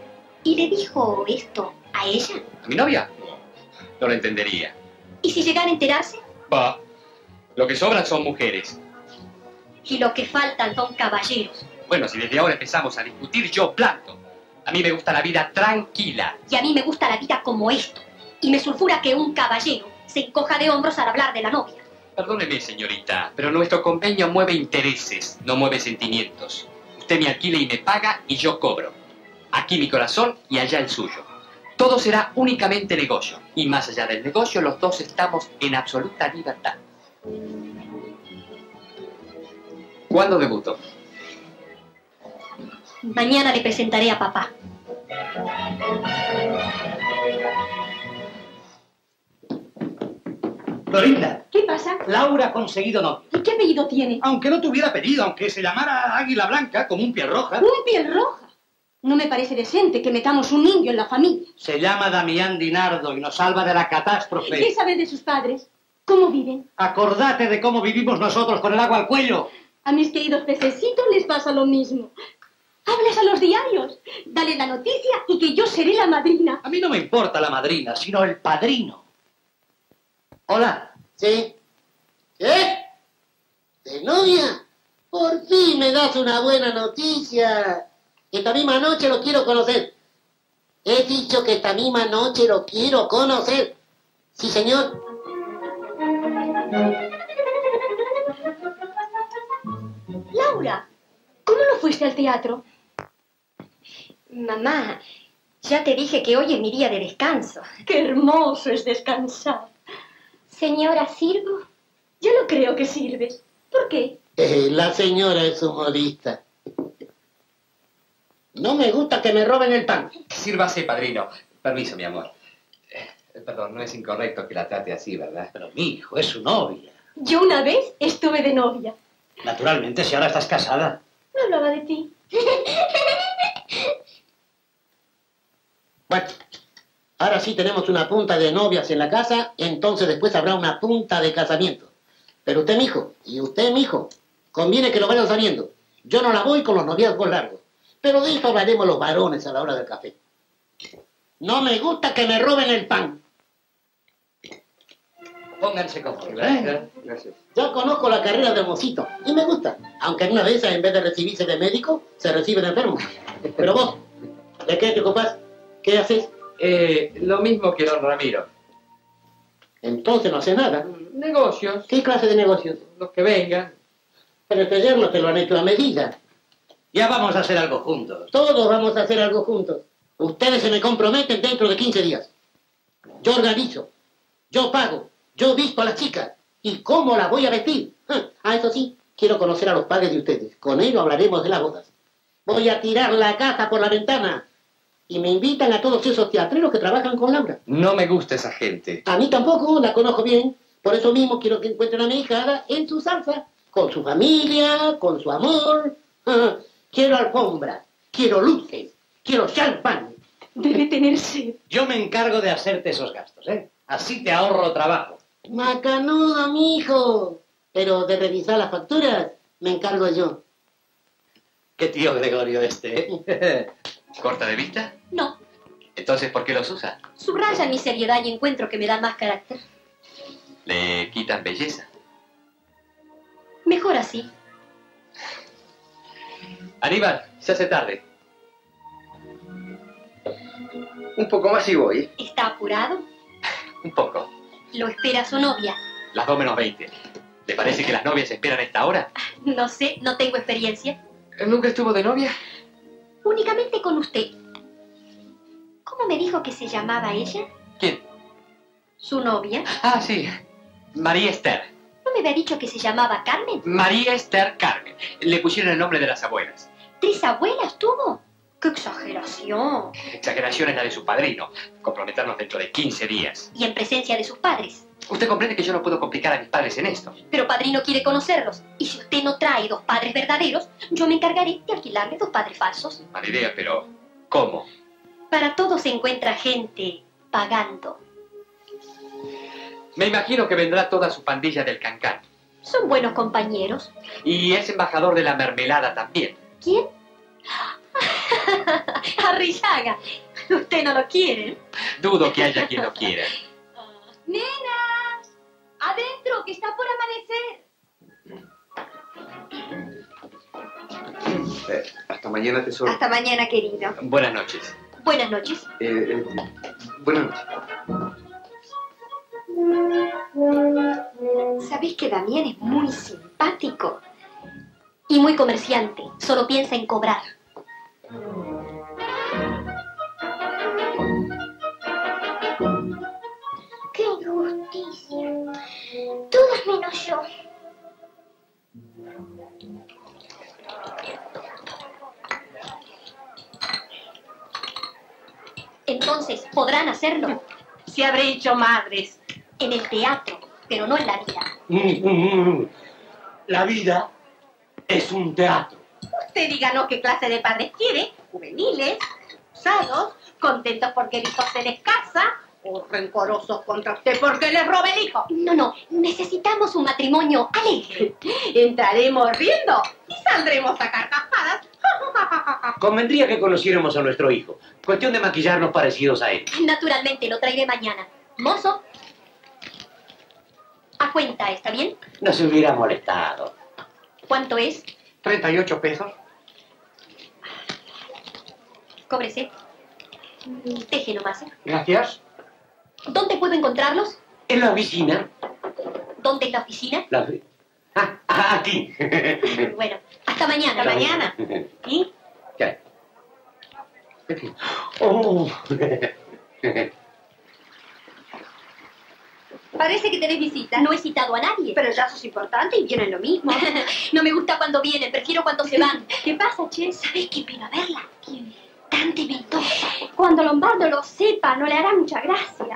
Speaker 6: ¿Y le dijo esto a ella?
Speaker 11: ¿A mi novia? No lo entendería.
Speaker 6: ¿Y si llegara a enterarse?
Speaker 11: Bah, lo que sobran son mujeres.
Speaker 6: Y lo que faltan son caballeros.
Speaker 11: Bueno, si desde ahora empezamos a discutir, yo planto. A mí me gusta la vida tranquila.
Speaker 6: Y a mí me gusta la vida como esto. Y me sulfura que un caballero se encoja de hombros al hablar de la novia.
Speaker 11: Perdóneme, señorita, pero nuestro convenio mueve intereses, no mueve sentimientos. Usted me alquila y me paga y yo cobro. Aquí mi corazón y allá el suyo. Todo será únicamente negocio. Y más allá del negocio, los dos estamos en absoluta libertad. ¿Cuándo debuto?
Speaker 6: Mañana le presentaré a papá.
Speaker 1: Florinda,
Speaker 5: ¿Qué pasa?
Speaker 1: Laura ha conseguido novio.
Speaker 5: ¿Y qué apellido tiene?
Speaker 1: Aunque no tuviera apellido, aunque se llamara Águila Blanca, como un piel roja.
Speaker 5: ¿Un piel roja? No me parece decente que metamos un indio en la familia.
Speaker 1: Se llama Damián Dinardo y nos salva de la catástrofe.
Speaker 5: ¿Qué sabes de sus padres? ¿Cómo viven?
Speaker 1: Acordate de cómo vivimos nosotros con el agua al cuello.
Speaker 5: A mis queridos pececitos les pasa lo mismo. Hables a los diarios, dale la noticia y que yo seré la madrina.
Speaker 1: A mí no me importa la madrina, sino el padrino. Hola.
Speaker 8: ¿Sí? ¿Qué? ¿De novia? Por fin me das una buena noticia. Esta misma noche lo quiero conocer. He dicho que esta misma noche lo quiero conocer. Sí, señor.
Speaker 5: Laura, ¿cómo no fuiste al teatro?
Speaker 6: Mamá, ya te dije que hoy es mi día de descanso.
Speaker 5: Qué hermoso es descansar.
Speaker 6: Señora, ¿sirvo?
Speaker 5: Yo no creo que sirves. ¿Por qué?
Speaker 8: Eh, la señora es humorista. No me gusta que me roben el pan.
Speaker 11: Sírvase, padrino. Permiso, mi amor. Eh, perdón, no es incorrecto que la trate así, ¿verdad?
Speaker 1: Pero mi hijo es su novia.
Speaker 5: Yo una vez estuve de novia.
Speaker 1: Naturalmente, si ahora estás casada.
Speaker 5: No hablaba de ti.
Speaker 8: Bueno, ahora sí tenemos una punta de novias en la casa, entonces después habrá una punta de casamiento. Pero usted, mijo, y usted, mijo, conviene que lo vayan sabiendo. Yo no la voy con los noviazgos largos. Pero de eso hablaremos los varones a la hora del café. No me gusta que me roben el pan.
Speaker 1: Pónganse cómodos, ¿eh?
Speaker 11: Gracias.
Speaker 8: Yo conozco la carrera de mocito y me gusta. Aunque en una de esas, en vez de recibirse de médico, se recibe de enfermo. Pero vos, ¿de qué te ocupás? ¿Qué haces?
Speaker 11: Eh, lo mismo que don Ramiro.
Speaker 8: Entonces no haces nada.
Speaker 11: Negocios.
Speaker 8: ¿Qué clase de negocios?
Speaker 11: Los que vengan.
Speaker 8: Pero este yerno te lo han hecho a medida.
Speaker 1: Ya vamos a hacer algo juntos.
Speaker 8: Todos vamos a hacer algo juntos. Ustedes se me comprometen dentro de quince días. Yo organizo, yo pago, yo visto a las chicas. ¿Y cómo las voy a vestir? Ah, eso sí, quiero conocer a los padres de ustedes. Con ellos hablaremos de las bodas. Voy a tirar la casa por la ventana. Y me invitan a todos esos teatreros que trabajan con Laura.
Speaker 11: No me gusta esa gente.
Speaker 8: A mí tampoco, la conozco bien. Por eso mismo quiero que encuentren a mi hijada en su salsa. Con su familia, con su amor. Quiero alfombra, quiero luces, quiero champán.
Speaker 5: Debe tener sed.
Speaker 1: Yo me encargo de hacerte esos gastos, ¿eh? Así te ahorro trabajo.
Speaker 8: Macanudo, mijo. Pero de revisar las facturas, me encargo yo.
Speaker 1: Qué tío Gregorio este, ¿eh?
Speaker 11: ¿Corta de vista?
Speaker 6: No,
Speaker 11: Entonces, ¿por qué los usa?
Speaker 6: subrayan mi seriedad y encuentro que me da más carácter.
Speaker 11: ¿Le quitan belleza?
Speaker 6: Mejor así.
Speaker 11: Aníbal, se hace tarde.
Speaker 7: Un poco más y voy.
Speaker 6: ¿Está apurado?
Speaker 11: Un poco.
Speaker 6: Lo espera su novia.
Speaker 11: Las dos menos veinte. ¿Le parece que las novias esperan a esta hora?
Speaker 6: No sé, no tengo experiencia.
Speaker 11: ¿Nunca estuvo de novia?
Speaker 6: Únicamente con usted. ¿Cómo me dijo que se llamaba ella?
Speaker 11: ¿Quién?
Speaker 6: ¿Su novia?
Speaker 11: Ah, sí. María Esther.
Speaker 6: ¿No me había dicho que se llamaba Carmen?
Speaker 11: María Esther Carmen. Le pusieron el nombre de las abuelas.
Speaker 6: ¿Tres abuelas tuvo? ¡Qué exageración!
Speaker 11: Exageración es la de su padrino. Comprometernos dentro de quince días.
Speaker 6: Y en presencia de sus padres.
Speaker 11: Usted comprende que yo no puedo complicar a mis padres en esto.
Speaker 6: Pero padrino quiere conocerlos. Y si usted no trae dos padres verdaderos, yo me encargaré de alquilarle dos padres falsos.
Speaker 11: Mala idea, pero ¿cómo?
Speaker 6: Para todo se encuentra gente pagando.
Speaker 11: Me imagino que vendrá toda su pandilla del Cancán.
Speaker 6: Son buenos compañeros.
Speaker 11: Y es embajador de la mermelada también.
Speaker 6: ¿Quién? Arrillaga.
Speaker 5: Usted no lo quiere.
Speaker 11: Dudo que haya quien lo quiera.
Speaker 5: ¡Nenas! ¡Adentro, que está por amanecer!
Speaker 7: Eh, hasta mañana, tesoro.
Speaker 5: Hasta mañana, querido.
Speaker 11: Buenas noches.
Speaker 5: Buenas noches.
Speaker 7: Eh, eh, buenas noches.
Speaker 6: ¿Sabés que Damián es muy simpático? Y muy comerciante. Solo piensa en cobrar.
Speaker 3: ¡Qué injusticia! Todas menos yo.
Speaker 6: Entonces, ¿podrán hacerlo?
Speaker 5: Se habré hecho madres.
Speaker 6: En el teatro, pero no en la vida.
Speaker 1: Mm, mm, mm. La vida es un teatro.
Speaker 5: Usted díganos qué clase de padres quiere. Juveniles, usados, contentos porque el hijo se les casa, o rencorosos contra usted porque les roba el hijo.
Speaker 6: No, no, necesitamos un matrimonio alegre.
Speaker 5: Entraremos riendo y saldremos a carcajadas.
Speaker 1: Convendría que conociéramos a nuestro hijo. Cuestión de maquillarnos parecidos a él.
Speaker 6: Naturalmente, lo traeré mañana. Mozo, a cuenta, ¿está bien?
Speaker 1: No se hubiera molestado.
Speaker 6: ¿Cuánto es?
Speaker 7: treinta y ocho pesos.
Speaker 6: Cóbrese. Deje nomás, ¿eh?
Speaker 7: Gracias.
Speaker 6: ¿Dónde puedo encontrarlos?
Speaker 1: En la oficina.
Speaker 6: ¿Dónde es la oficina?
Speaker 1: La... Ah, ah, aquí.
Speaker 6: Bueno, hasta mañana.
Speaker 5: Hasta mañana. ¿Y?
Speaker 1: ¿Qué? Oh.
Speaker 5: Parece que tenés visita.
Speaker 6: No he citado a nadie.
Speaker 5: Pero ya sos importante y vienen lo mismo.
Speaker 6: No me gusta cuando vienen, prefiero cuando se van.
Speaker 5: ¿Qué pasa, Che?
Speaker 6: ¿Sabés qué pena verla? Dante Mendoza.
Speaker 10: Cuando Lombardo lo sepa, no le hará mucha gracia.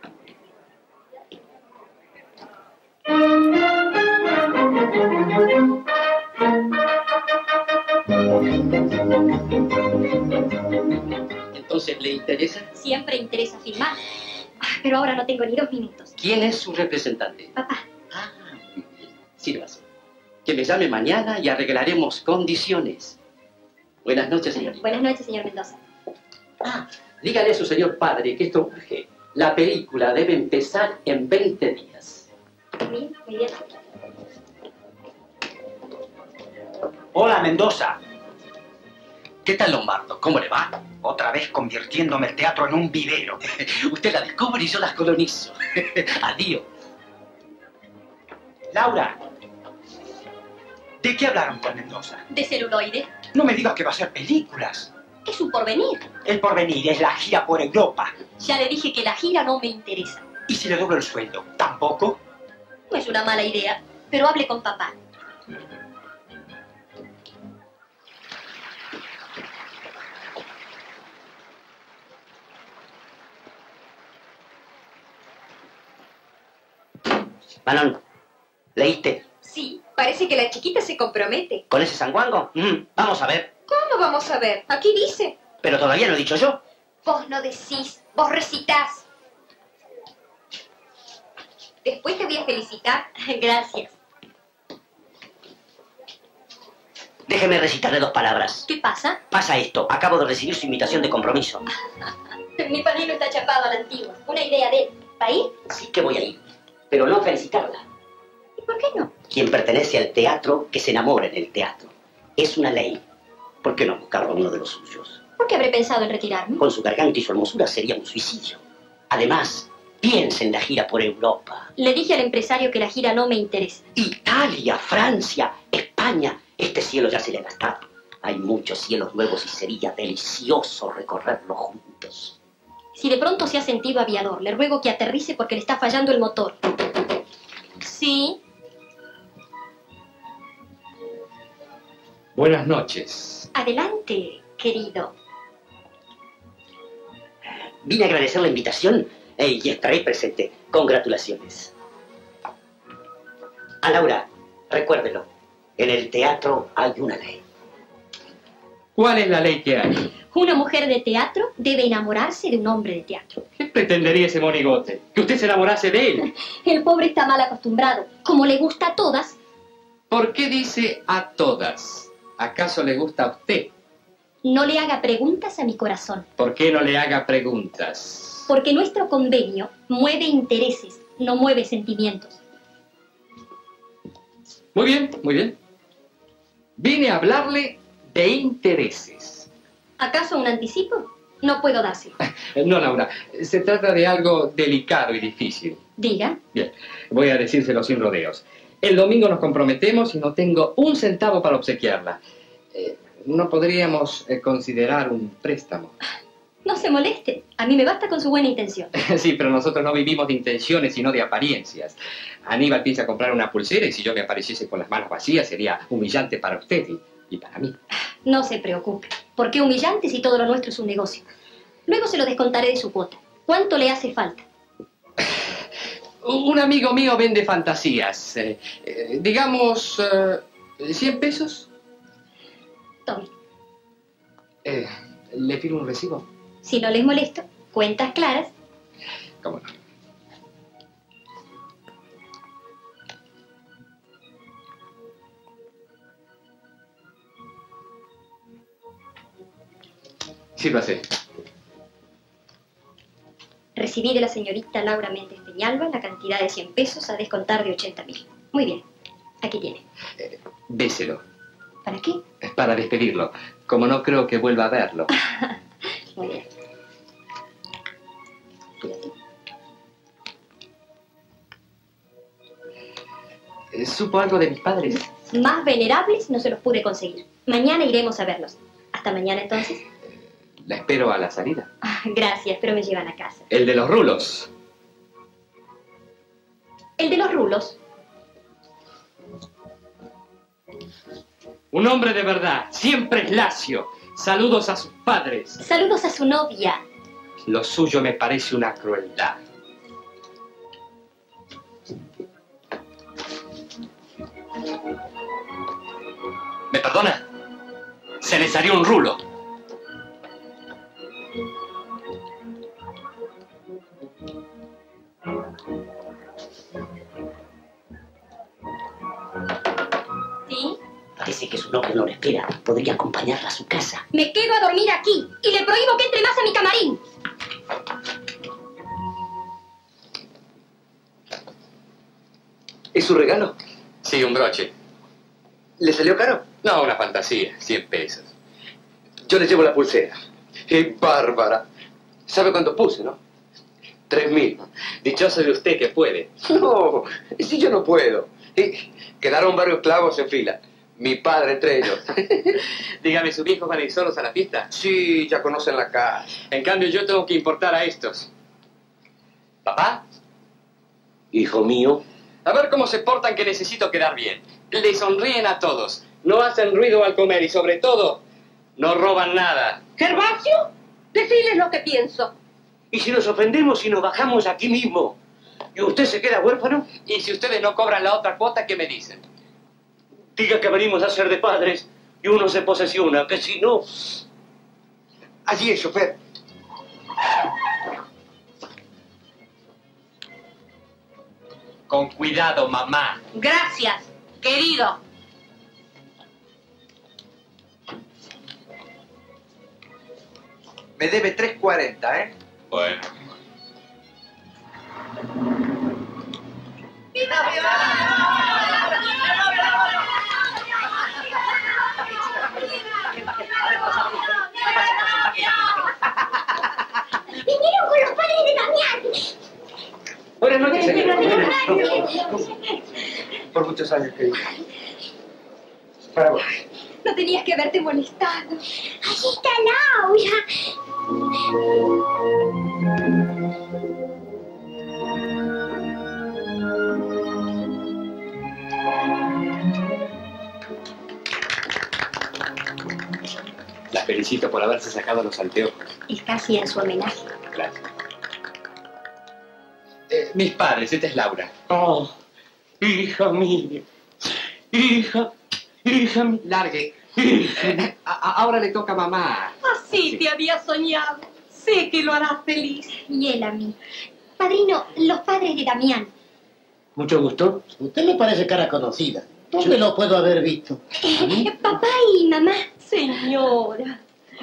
Speaker 1: Entonces, ¿le interesa?
Speaker 6: Siempre interesa filmar. Ah, pero ahora no tengo ni dos minutos.
Speaker 1: ¿Quién es su representante?
Speaker 6: Papá.
Speaker 1: Ah, muy bien. Sírvase. Que me llame mañana y arreglaremos condiciones. Buenas noches, señorita.
Speaker 6: Buenas noches, señor Mendoza.
Speaker 1: Ah, dígale a su señor padre que esto urge. La película debe empezar en veinte días.
Speaker 6: Bien, muy bien.
Speaker 13: Hola, Mendoza.
Speaker 1: ¿Qué tal, Lombardo? ¿Cómo le va?
Speaker 13: Otra vez convirtiéndome el teatro en un vivero.
Speaker 1: Usted la descubre y yo las colonizo. Adiós.
Speaker 13: Laura, ¿de qué hablaron con Mendoza?
Speaker 6: ¿De celuloide?
Speaker 13: No me digas que va a hacer películas.
Speaker 6: Es su porvenir.
Speaker 13: El porvenir es la gira por Europa.
Speaker 6: Ya le dije que la gira no me interesa.
Speaker 13: ¿Y si le doblo el sueldo? ¿Tampoco?
Speaker 6: No es una mala idea, pero hable con papá.
Speaker 1: Manon, ¿leíste?
Speaker 10: Sí, parece que la chiquita se compromete.
Speaker 1: ¿Con ese sanguango? Mm, vamos a ver.
Speaker 10: ¿Cómo vamos a ver? Aquí dice.
Speaker 1: Pero todavía no he dicho yo.
Speaker 10: Vos no decís, vos recitás. Después te voy a felicitar.
Speaker 6: Gracias.
Speaker 1: Déjeme recitarle dos palabras.
Speaker 6: ¿Qué pasa?
Speaker 1: Pasa esto. Acabo de recibir su invitación de compromiso.
Speaker 6: Mi padrino está chapado a la antigua. Una idea de él. ¿Va a ir?
Speaker 1: Sí que voy a ir. Pero no a felicitarla.
Speaker 6: ¿Y por qué no?
Speaker 1: Quien pertenece al teatro, que se enamore en el teatro. Es una ley. ¿Por qué no buscarlo a uno de los suyos?
Speaker 6: ¿Por qué habré pensado en retirarme?
Speaker 1: Con su garganta y su hermosura sería un suicidio. Además, piensa en la gira por Europa.
Speaker 6: Le dije al empresario que la gira no me interesa.
Speaker 1: Italia, Francia, España. Este cielo ya se le ha gastado. Hay muchos cielos nuevos y sería delicioso recorrerlos juntos.
Speaker 6: Si de pronto se ha sentido aviador, le ruego que aterrice porque le está fallando el motor. Sí.
Speaker 11: Buenas noches.
Speaker 6: Adelante, querido.
Speaker 1: Vine a agradecer la invitación eh, y estaré presente. Congratulaciones. A Laura, recuérdelo. En el teatro hay una ley.
Speaker 11: ¿Cuál es la ley que hay?
Speaker 6: Una mujer de teatro debe enamorarse de un hombre de teatro.
Speaker 11: ¿Qué pretendería ese monigote? ¿Que usted se enamorase de él?
Speaker 6: El pobre está mal acostumbrado. Como le gusta a todas.
Speaker 11: ¿Por qué dice a todas? ¿Acaso le gusta a usted?
Speaker 6: No le haga preguntas a mi corazón.
Speaker 11: ¿Por qué no le haga preguntas?
Speaker 6: Porque nuestro convenio mueve intereses, no mueve sentimientos.
Speaker 11: Muy bien, muy bien. Vine a hablarle de intereses.
Speaker 6: ¿Acaso un anticipo? No puedo dárselo.
Speaker 11: No, Laura, se trata de algo delicado y difícil.
Speaker 6: Diga.
Speaker 11: Bien, voy a decírselo sin rodeos. El domingo nos comprometemos y no tengo un centavo para obsequiarla. Eh, ¿No podríamos eh, considerar un préstamo?
Speaker 6: No se moleste. A mí me basta con su buena intención.
Speaker 11: Sí, pero nosotros no vivimos de intenciones, sino de apariencias. Aníbal piensa comprar una pulsera y si yo me apareciese con las manos vacías sería humillante para usted y, y para mí.
Speaker 6: No se preocupe. ¿Por qué humillante si todo lo nuestro es un negocio? Luego se lo descontaré de su cuota. ¿Cuánto le hace falta?
Speaker 11: Un amigo mío vende fantasías. Eh, eh, digamos, eh, ¿cien pesos?
Speaker 6: Tome.
Speaker 11: Eh, ¿Le firmo un recibo?
Speaker 6: Si no les molesto, cuentas claras.
Speaker 11: ¿Cómo no? Sírvase.
Speaker 6: Recibí de la señorita Laura Méndez Peñalba la cantidad de cien pesos a descontar de ochenta mil. Muy bien. Aquí tiene.
Speaker 11: Eh, béselo.
Speaker 6: ¿Para qué?
Speaker 11: Es para despedirlo. Como no creo que vuelva a verlo.
Speaker 6: Muy bien. Cuídate.
Speaker 11: Eh, ¿Supo algo de mis padres?
Speaker 6: Más venerables no se los pude conseguir. Mañana iremos a verlos. Hasta mañana entonces.
Speaker 11: La espero a la salida.
Speaker 6: Ah, gracias, pero me llevan a casa.
Speaker 11: El de los rulos.
Speaker 6: El de los rulos.
Speaker 11: Un hombre de verdad, siempre es lacio. Saludos a sus padres.
Speaker 6: Saludos a su novia.
Speaker 11: Lo suyo me parece una crueldad. ¿Me perdona? Se le salió un rulo.
Speaker 6: ¿Sí?
Speaker 1: Parece que su novio no le espera. Podría acompañarla a su casa.
Speaker 6: Me quedo a dormir aquí y le prohíbo que entre más a mi camarín.
Speaker 7: ¿Es su regalo?
Speaker 11: Sí, un broche.
Speaker 7: ¿Le salió caro?
Speaker 11: No, una fantasía, cien pesos.
Speaker 7: Yo le llevo la pulsera. ¡Qué bárbara! ¿Sabe cuánto puse, no? Tres mil.
Speaker 11: Dichoso de usted que puede.
Speaker 7: No, si yo no puedo. Eh, Quedaron varios clavos en fila. Mi padre entre ellos.
Speaker 11: Dígame, ¿sus viejos van a ir solos a la fiesta?
Speaker 7: Sí, ya conocen la casa.
Speaker 11: En cambio, yo tengo que importar a estos. ¿Papá?
Speaker 1: Hijo mío.
Speaker 11: A ver cómo se portan, que necesito quedar bien. Le sonríen a todos. No hacen ruido al comer y, sobre todo, no roban nada.
Speaker 5: Gervasio, deciles lo que pienso.
Speaker 1: ¿Y si nos ofendemos y nos bajamos aquí mismo? ¿Y usted se queda huérfano?
Speaker 11: Y si ustedes no cobran la otra cuota, ¿qué me dicen?
Speaker 1: Diga que venimos a ser de padres y uno se posesiona, que si no...
Speaker 7: Allí es, chofer.
Speaker 11: Con cuidado, mamá.
Speaker 5: Gracias, querido.
Speaker 7: Me debe tres cuarenta, ¿eh?
Speaker 11: Bueno.
Speaker 3: Vinieron con los padres de Damián.
Speaker 1: Buenas noches, señor. Buenas noches.
Speaker 7: Por muchos años, querido. Para vos.
Speaker 10: No tenías que haberte molestado.
Speaker 3: Allí está Laura.
Speaker 11: La felicito por haberse sacado los anteojos.
Speaker 6: Es casi en su homenaje.
Speaker 11: Gracias. Eh, mis padres, esta es Laura.
Speaker 1: Oh, hija mía. Hija, hija mía.
Speaker 11: Largue. Eh, a- a- ahora le toca a mamá.
Speaker 5: Así te había soñado. Sé que lo harás feliz.
Speaker 6: Y él a mí. Padrino, los padres de Damián.
Speaker 1: Mucho gusto.
Speaker 8: Usted me parece cara conocida. ¿Dónde lo puedo haber visto?
Speaker 6: Eh, papá y mamá.
Speaker 5: Señora,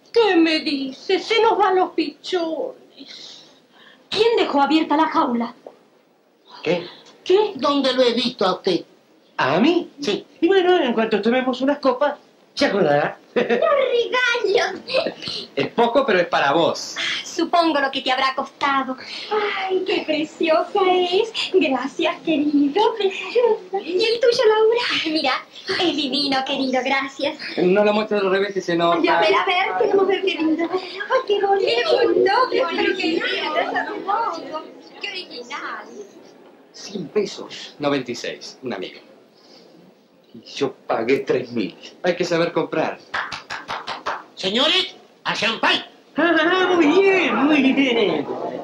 Speaker 5: ¿Qué me dices? Se nos van los pichones.
Speaker 6: ¿Quién dejó abierta la jaula?
Speaker 8: ¿Qué?
Speaker 6: ¿Qué?
Speaker 8: ¿Dónde lo he visto a usted?
Speaker 13: ¿A mí?
Speaker 8: Sí.
Speaker 13: Y bueno, en cuanto tomemos unas copas, se acordará.
Speaker 3: ¡Los regalos!
Speaker 11: Es poco, pero es para vos.
Speaker 6: Supongo lo que te habrá costado. Ay, qué preciosa es. Gracias, querido. Preciosa. ¿Y el tuyo, Laura? Mira, es divino, querido, gracias.
Speaker 11: No lo muestres al revés, que se nota.
Speaker 6: Ya, a ver, a ver, queremos ver qué lindo. Ay, qué bonito. Pero qué lindo. Qué original.
Speaker 11: Cien pesos. noventa y seis, un amigo.
Speaker 13: Y yo pagué tres mil.
Speaker 11: Hay que saber comprar.
Speaker 8: Señores, a champán.
Speaker 13: Ah, muy bien, muy bien.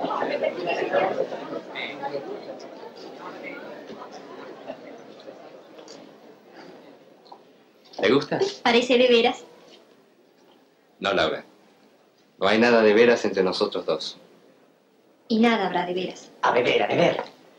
Speaker 11: ¿Te gusta?
Speaker 6: Parece de veras.
Speaker 11: No, Laura. No hay nada de veras entre nosotros dos.
Speaker 6: Y nada habrá de veras.
Speaker 1: A beber, a beber.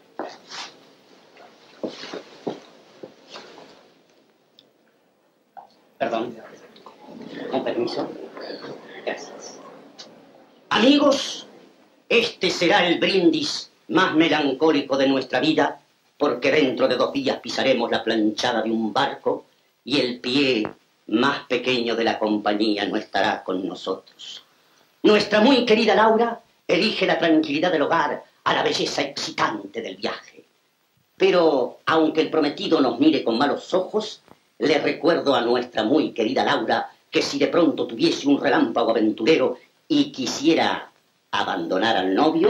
Speaker 1: Perdón. Con permiso. Gracias. Amigos, este será el brindis más melancólico de nuestra vida, porque dentro de dos días pisaremos la planchada de un barco y el pie más pequeño de la compañía no estará con nosotros. Nuestra muy querida Laura elige la tranquilidad del hogar a la belleza excitante del viaje. Pero, aunque el prometido nos mire con malos ojos, le recuerdo a nuestra muy querida Laura que si de pronto tuviese un relámpago aventurero y quisiera abandonar al novio,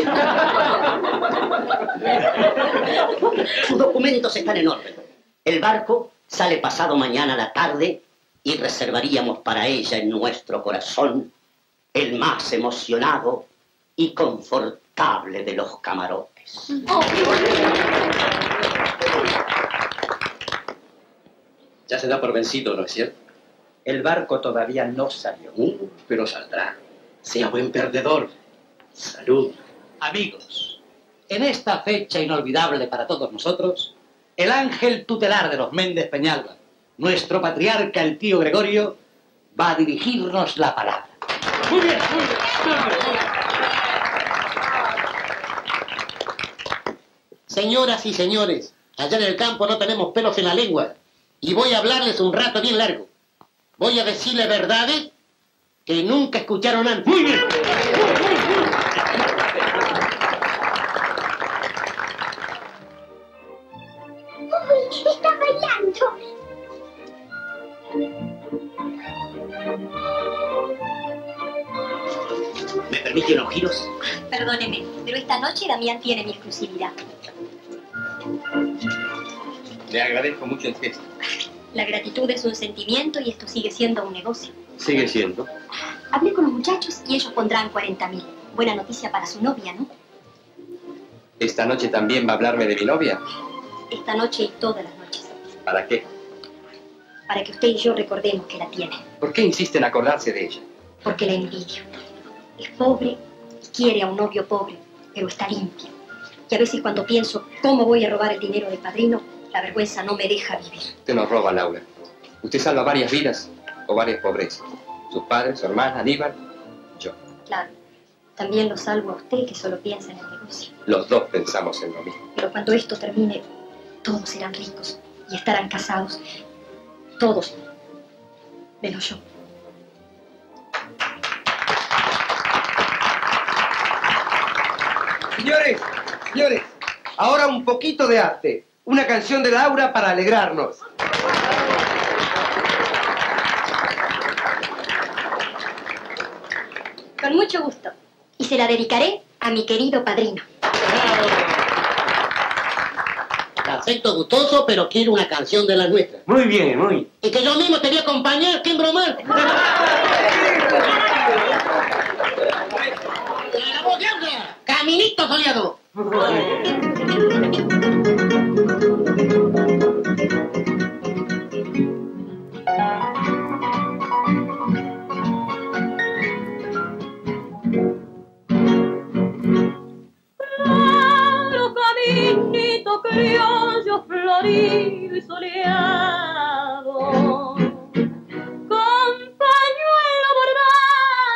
Speaker 1: sus documentos están en orden. El barco sale pasado mañana a la tarde y reservaríamos para ella en nuestro corazón el más emocionado y confortable de los camarotes.
Speaker 11: Ya se da por vencido, ¿no es cierto?
Speaker 1: El barco todavía no salió.
Speaker 11: Uh, pero saldrá.
Speaker 1: Sea buen perdedor. Salud.
Speaker 14: Amigos, en esta fecha inolvidable para todos nosotros, el ángel tutelar de los Méndez Peñalba, nuestro patriarca, el tío Gregorio, va a dirigirnos la palabra.
Speaker 13: Muy bien, muy bien.
Speaker 8: Señoras y señores, allá en el campo no tenemos pelos en la lengua. Y voy a hablarles un rato bien largo. Voy a decirles verdades que nunca escucharon antes.
Speaker 13: Muy bien.
Speaker 3: ¡Uy! ¡Está bailando!
Speaker 1: ¿Me permite unos giros?
Speaker 6: Perdóneme, pero esta noche Damián tiene mi exclusividad.
Speaker 11: Le agradezco mucho el gesto.
Speaker 6: La gratitud es un sentimiento y esto sigue siendo un negocio.
Speaker 11: Sigue siendo.
Speaker 6: Hablé con los muchachos y ellos pondrán cuarenta mil. Buena noticia para su novia, ¿no?
Speaker 11: ¿Esta noche también va a hablarme de mi novia?
Speaker 6: Esta noche y todas las noches.
Speaker 11: ¿Para qué?
Speaker 6: Para que usted y yo recordemos que la tiene.
Speaker 11: ¿Por qué insiste en acordarse de ella?
Speaker 6: Porque la envidio. Es pobre y quiere a un novio pobre, pero está limpia. Y a veces cuando pienso cómo voy a robar el dinero del padrino, la vergüenza no me deja vivir.
Speaker 11: Usted nos roba, Laura. Usted salva varias vidas o varias pobrezas. Sus padres, su hermana, Aníbal, yo.
Speaker 6: Claro. También lo salvo a usted que solo piensa en el negocio.
Speaker 11: Los dos pensamos en lo mismo.
Speaker 6: Pero cuando esto termine, todos serán ricos y estarán casados. Todos. Menos yo.
Speaker 7: Señores, señores, ahora un poquito de arte. Una canción de Laura para alegrarnos.
Speaker 6: Con mucho gusto. Y se la dedicaré a mi querido padrino.
Speaker 8: Aspecto gustoso, pero quiero una canción de la nuestra.
Speaker 13: Muy bien, muy.
Speaker 8: Y que yo mismo te voy a acompañar, ¿qué bromar? Caminito soleado.
Speaker 9: Claro caminito criollo florido y soleado, con pañuelo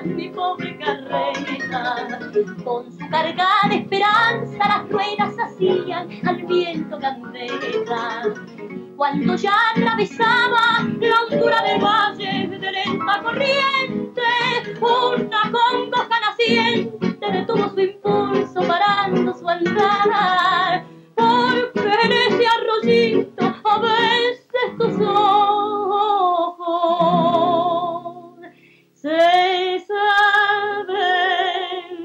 Speaker 9: mi pobre carreta. Con su carga de esperanza las ruedas hacían al viento candela. Cuando ya atravesaba la hondura del valle de lenta corriente, una congoja naciente detuvo su impulso parando su andar, porque en ese arroyito a veces tus ojos se saben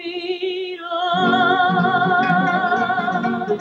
Speaker 9: mirar.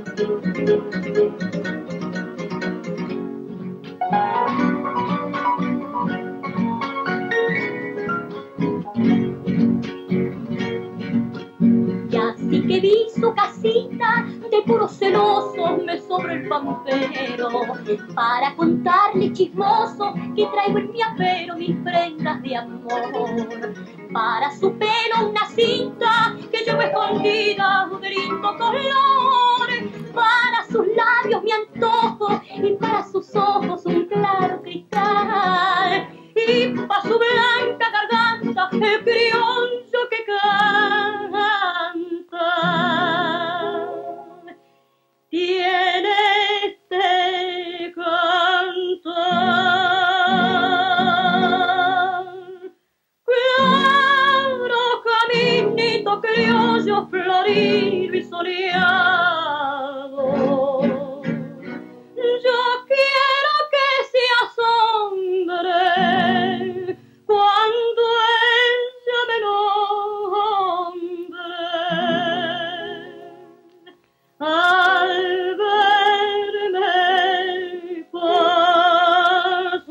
Speaker 9: Y así que vi su casita de puros celosos me sobra el pampero para contarle chismoso que traigo en mi apero mis prendas de amor. Para su pelo una cinta que llevo escondida de lindo color, para sus labios mi antojo y para sus ojos un claro cristal, y para su blanca garganta el criollo que canta. Tiene este cantar, claro caminito criollo florido y soleado. Yo quiero que se asombre cuando ella me nombre, al verme pasar.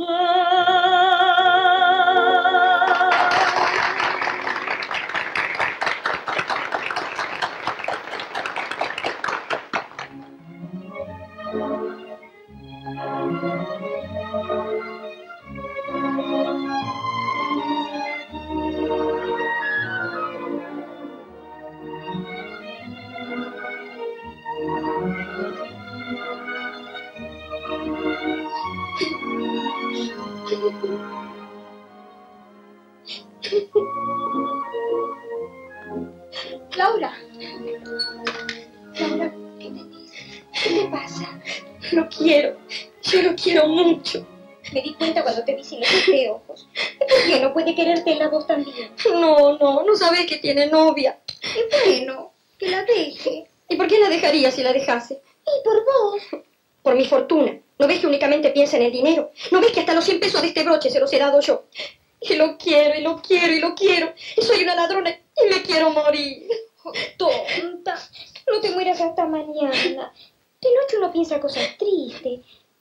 Speaker 10: Laura. Laura, ¿qué tenés? ¿Qué te pasa? Lo quiero. Yo lo quiero mucho. Me di cuenta cuando te vi sin los anteojos. ¿Por qué no puede quererte la voz también? No, no, no sabes que tiene novia. Y bueno, que la deje. ¿Y por qué la dejaría si la dejase? Y por vos. Por mi fortuna. ¿No ves que únicamente piensa en el dinero? ¿No ves que hasta los cien pesos de este broche se los he dado yo? Y lo quiero, y lo quiero, y lo quiero. Y soy una ladrona y me quiero morir. Oh, tonta. No te mueras hasta mañana. De noche uno piensa cosas tristes.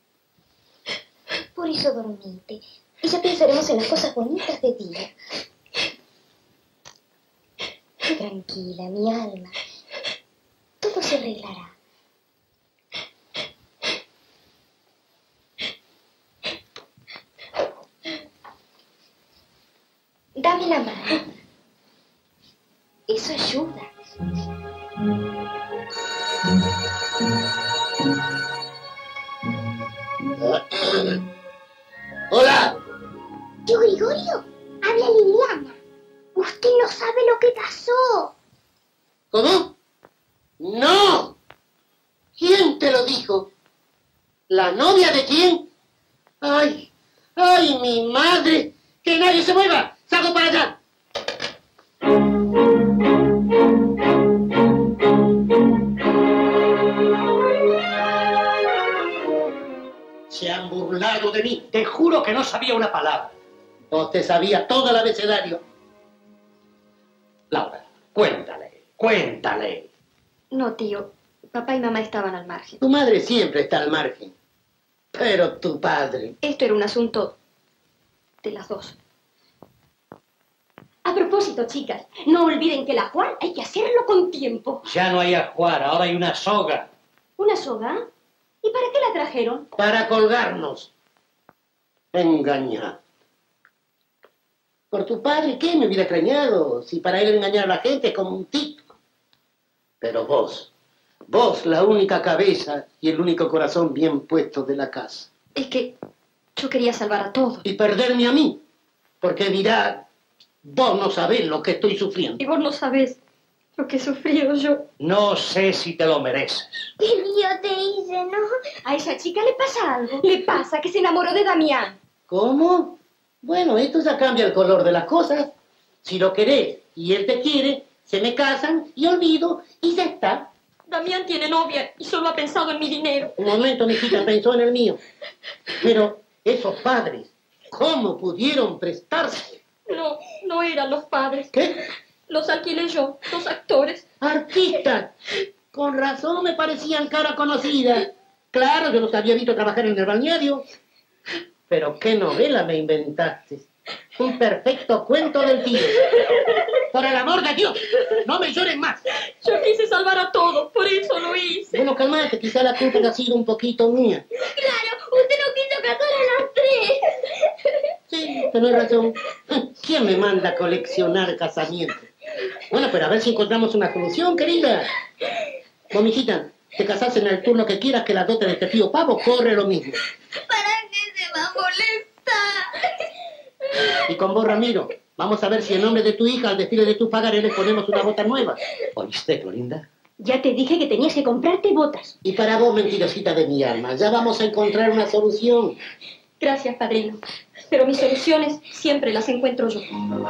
Speaker 10: Por eso dormite. Y ya pensaremos en las cosas bonitas de día. Tranquila, mi alma. Todo se arreglará. Dame la mano. Eso ayuda.
Speaker 8: ¡Hola!
Speaker 3: Tío Gregorio, habla Liliana. Usted no sabe lo que pasó.
Speaker 8: ¿Cómo? ¡No! ¿Quién te lo dijo? ¿La novia de quién? ¡Ay! ¡Ay, mi madre! ¡Que nadie se mueva! ¡Salgo para allá! Se han burlado de mí.
Speaker 1: Te juro que no sabía una palabra.
Speaker 8: Vos te sabías todo el abecedario.
Speaker 1: Laura, cuéntale, cuéntale.
Speaker 10: No, tío. Papá y mamá estaban al margen.
Speaker 8: Tu madre siempre está al margen. Pero tu padre...
Speaker 10: Esto era un asunto de las dos. A propósito, chicas, no olviden que el ajuar hay que hacerlo con tiempo.
Speaker 1: Ya no hay ajuar, ahora hay una soga.
Speaker 10: ¿Una soga? ¿Y para qué la trajeron?
Speaker 8: Para colgarnos. Engañar. Por tu padre, ¿qué? Me hubiera extrañado. Si para él engañar a la gente es como un tipo. Pero vos, vos la única cabeza y el único corazón bien puesto de la casa.
Speaker 10: Es que yo quería salvar a todos.
Speaker 8: Y perderme a mí. Porque dirá Vos no sabés lo que estoy sufriendo.
Speaker 6: Y vos no sabés lo que he sufrido yo.
Speaker 14: No sé si te lo mereces.
Speaker 3: ¿Qué lío te hice, no?
Speaker 10: A esa chica le pasa algo. Le pasa que se enamoró de Damián.
Speaker 8: ¿Cómo? Bueno, esto ya cambia el color de las cosas. Si lo querés y él te quiere, se me casan y olvido y ya está.
Speaker 6: Damián tiene novia y solo ha pensado en mi dinero.
Speaker 8: Un momento, mijita, pensó en el mío. Pero esos padres, ¿cómo pudieron prestarse?
Speaker 6: No, no eran los padres.
Speaker 8: ¿Qué?
Speaker 6: Los alquilé yo, los actores.
Speaker 8: ¡Artistas! Con razón me parecían cara conocida. Claro, yo los había visto trabajar en el balneario. Pero qué novela me inventaste. Un perfecto cuento del tío. Por el amor de Dios, no me llores más.
Speaker 6: Yo quise salvar a todos, por eso lo hice.
Speaker 8: Bueno, calmate, quizá la culpa ha sido un poquito mía.
Speaker 3: Claro, usted no quiso casar a las tres.
Speaker 8: Sí, tenés razón. ¿Quién me manda a coleccionar casamientos? Bueno, pero a ver si encontramos una solución, querida. Vos, mijita, te casás en el turno que quieras, que la dote de este tío Pavo corre lo mismo.
Speaker 3: ¿Para qué se va a molestar?
Speaker 8: Y con vos, Ramiro, vamos a ver si en nombre de tu hija al desfile de tus pagares le ponemos una bota nueva.
Speaker 14: ¿Oíste, Clorinda?
Speaker 10: Ya te dije que tenías que comprarte botas.
Speaker 8: Y para vos, mentirosita de mi alma, ya vamos a encontrar una solución.
Speaker 6: Gracias, padrino. Pero mis soluciones siempre las encuentro yo.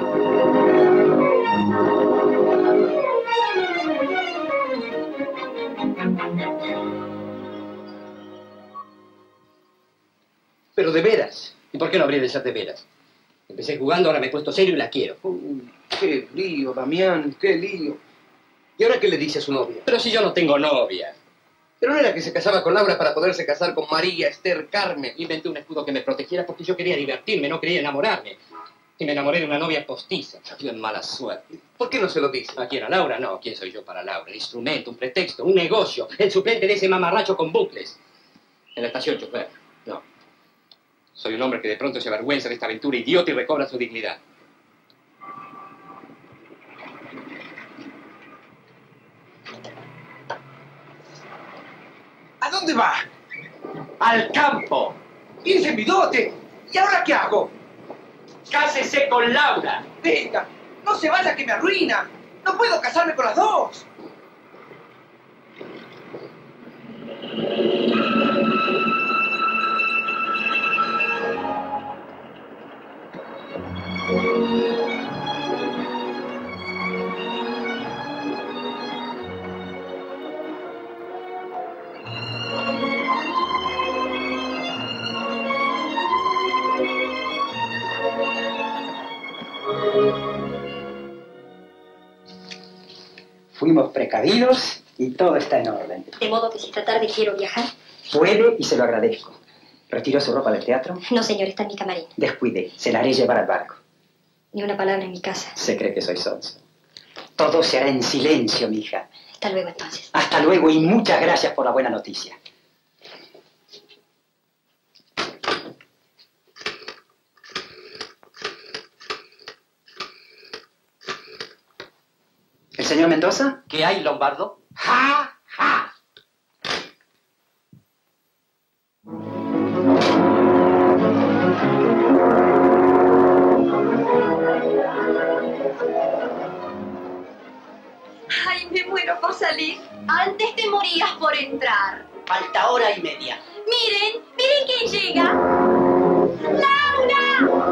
Speaker 7: Pero de veras.
Speaker 11: ¿Y por qué no habría de ser de veras? Empecé jugando, ahora me he puesto serio y la quiero.
Speaker 7: Uy, qué lío, Damián, qué lío. ¿Y ahora qué le dice a su novia?
Speaker 11: Pero si yo no tengo novia.
Speaker 7: Pero no era que se casaba con Laura para poderse casar con María, Esther, Carmen.
Speaker 11: Inventé un escudo que me protegiera porque yo quería divertirme, no quería enamorarme. Y me enamoré de una novia postiza. Yo en mala suerte.
Speaker 7: ¿Por qué no se lo dice?
Speaker 11: ¿A quién? ¿A Laura? No. ¿Quién soy yo para Laura? El instrumento, un pretexto, un negocio. El suplente de ese mamarracho con bucles. En la estación chofer. No. Soy un hombre que de pronto se avergüenza de esta aventura idiota y recobra su dignidad.
Speaker 7: ¿A dónde va?
Speaker 11: ¡Al campo!
Speaker 7: ¡Irse en bidote! ¿Y ahora qué hago?
Speaker 11: ¡Cásese con Laura!
Speaker 7: Venga, no se vaya que me arruina. No puedo casarme con las dos.
Speaker 15: Fuimos precavidos y todo está en orden.
Speaker 6: De modo que si esta tarde quiero viajar...
Speaker 15: Puede y se lo agradezco. ¿Retiró su ropa del teatro?
Speaker 6: No, señor, está en mi camarín.
Speaker 15: Descuide, se la haré llevar al barco.
Speaker 6: Ni una palabra en mi casa.
Speaker 15: Se cree que soy sonso. Todo se hará en silencio, mija.
Speaker 6: Hasta luego, entonces.
Speaker 15: Hasta luego y muchas gracias por la buena noticia. ¿El señor Mendoza?
Speaker 11: ¿Qué hay, Lombardo?
Speaker 15: ¡Ja, ja!
Speaker 5: Ay, me muero por salir. Antes te morías por entrar.
Speaker 8: Falta hora y media.
Speaker 5: Miren, miren quién llega. ¡Laura!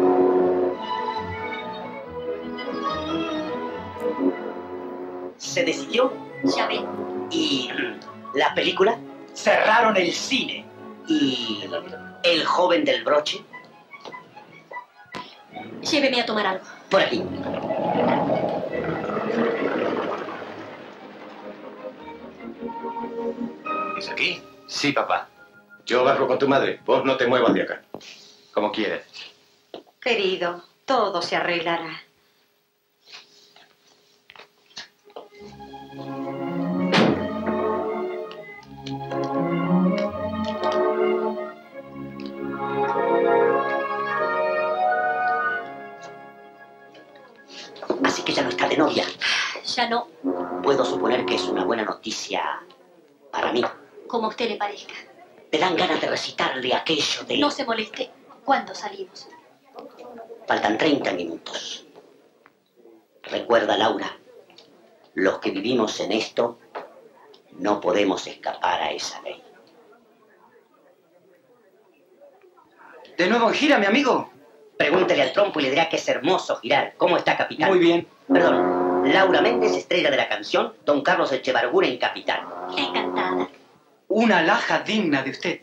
Speaker 1: ¿Se decidió?
Speaker 6: Ya ven.
Speaker 1: ¿Y la película?
Speaker 15: Cerraron el cine.
Speaker 1: ¿Y el joven del broche?
Speaker 6: Lléveme a tomar algo.
Speaker 1: Por aquí.
Speaker 16: ¿Es aquí? Sí, papá. Yo bajo con tu madre. Vos no te muevas de acá. Como quieras.
Speaker 5: Querido, todo se arreglará.
Speaker 1: Así que ya no está de novia.
Speaker 6: Ya no,
Speaker 1: Puedo suponer que es una buena noticia para mí.
Speaker 6: como a usted le parezca.
Speaker 1: Me dan ganas de recitarle aquello de...
Speaker 6: No se moleste. ¿Cuándo salimos?
Speaker 1: Faltan treinta minutos.
Speaker 8: Recuerda, Laura, los que vivimos en esto no podemos escapar a esa ley.
Speaker 15: ¿De nuevo en gira, mi amigo?
Speaker 8: Pregúntele al trompo y le dirá que es hermoso girar. ¿Cómo está, capitán?
Speaker 15: Muy bien.
Speaker 8: Perdón, Laura Méndez, estrella de la canción, don Carlos Echevarguren, capitán.
Speaker 5: Encantada.
Speaker 15: Una alhaja digna de usted.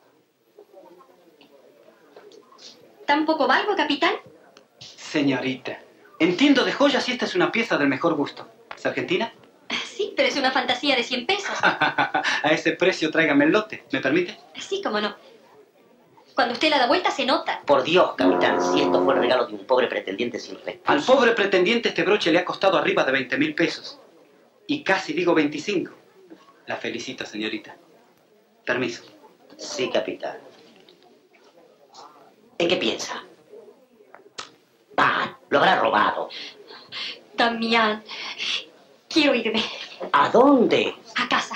Speaker 6: ¿Tampoco valgo, capitán?
Speaker 15: Señorita, entiendo de joyas y esta es una pieza del mejor gusto. ¿Es argentina?
Speaker 6: Sí, pero es una fantasía de cien pesos.
Speaker 15: A ese precio tráigame el lote. ¿Me permite?
Speaker 6: Sí, cómo no. Cuando usted la da vuelta se nota.
Speaker 8: Por Dios, capitán, si esto fue el regalo de un pobre pretendiente sin respeto.
Speaker 15: Al pobre pretendiente este broche le ha costado arriba de veinte mil pesos. Y casi digo veinticinco. La felicito, señorita. Permiso.
Speaker 8: Sí, capitán. ¿En qué piensa? Ah, lo habrá robado.
Speaker 6: Damián, quiero irme.
Speaker 8: ¿A dónde?
Speaker 6: A casa.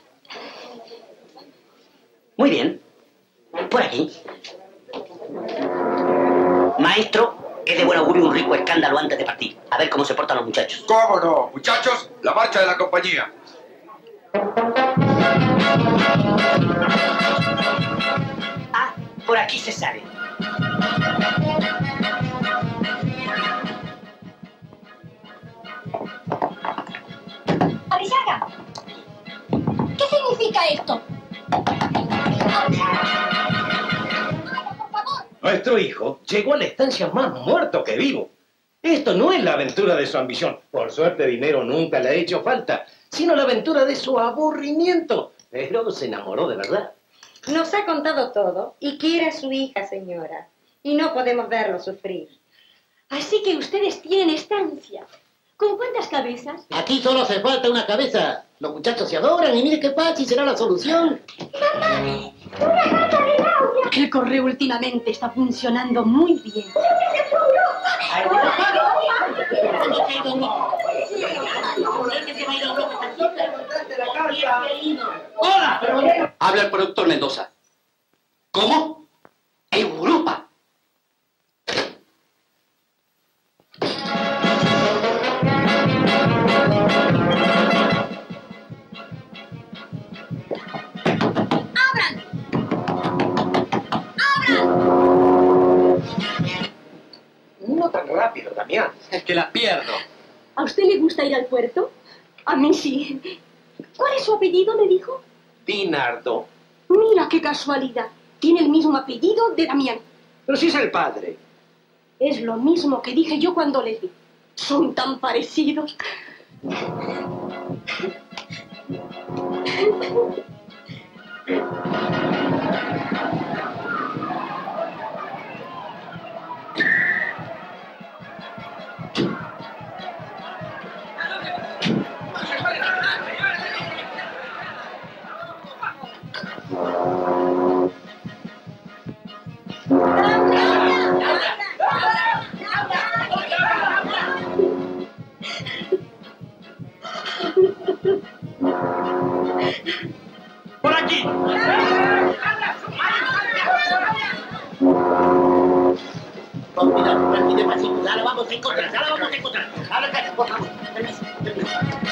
Speaker 8: Muy bien. Por aquí. Maestro, es de buen augurio un rico escándalo antes de partir. A ver cómo se portan los muchachos.
Speaker 17: ¿Cómo no? Muchachos, la marcha de la compañía.
Speaker 8: Ah, por aquí se sale.
Speaker 4: Arrillaga, ¿qué significa esto?
Speaker 18: Nuestro hijo llegó a la estancia más muerto que vivo. Esto no es la aventura de su ambición. Por suerte, dinero nunca le ha hecho falta, sino la aventura de su aburrimiento. Pero se enamoró de verdad.
Speaker 5: Nos ha contado todo y quiere a su hija, señora. Y no podemos verlo sufrir.
Speaker 4: Así que ustedes tienen estancia. ¿Con cuántas cabezas?
Speaker 8: Aquí solo hace falta una cabeza. Los muchachos se adoran y mire qué pachi será la solución.
Speaker 4: El correo últimamente está funcionando muy bien.
Speaker 11: ¡Hola! Habla el productor Mendoza. ¿Cómo? ¡Europa!
Speaker 18: No tan rápido, Damián.
Speaker 11: Es que la pierdo.
Speaker 4: ¿A usted le gusta ir al puerto? A mí sí. ¿Cuál es su apellido, me dijo?
Speaker 18: Dinardo.
Speaker 4: Mira qué casualidad. Tiene el mismo apellido de Damián.
Speaker 18: Pero si es el padre.
Speaker 4: Es lo mismo que dije yo cuando les vi. Son tan parecidos.
Speaker 11: ¡Por aquí!
Speaker 8: Con cuidado, tranquilo, despacito. Ya la vamos a encontrar, ya la vamos a encontrar. Habla acá, por favor. Permiso, permiso.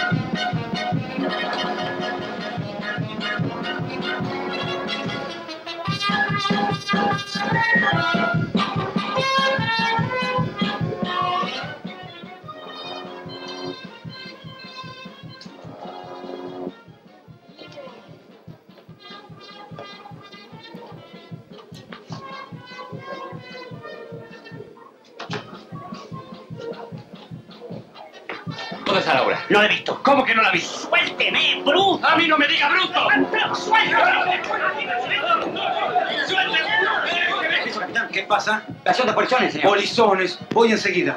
Speaker 11: ¿Dónde está Laura?
Speaker 8: No la he visto.
Speaker 11: ¿Cómo que no la vi?
Speaker 8: ¡Suélteme, bruto!
Speaker 11: ¡A mí no me diga bruto!
Speaker 8: ¡Suélteme!
Speaker 15: Capitán, ¿qué pasa?
Speaker 11: Estación de polizones, señor.
Speaker 15: Polizones. Voy enseguida.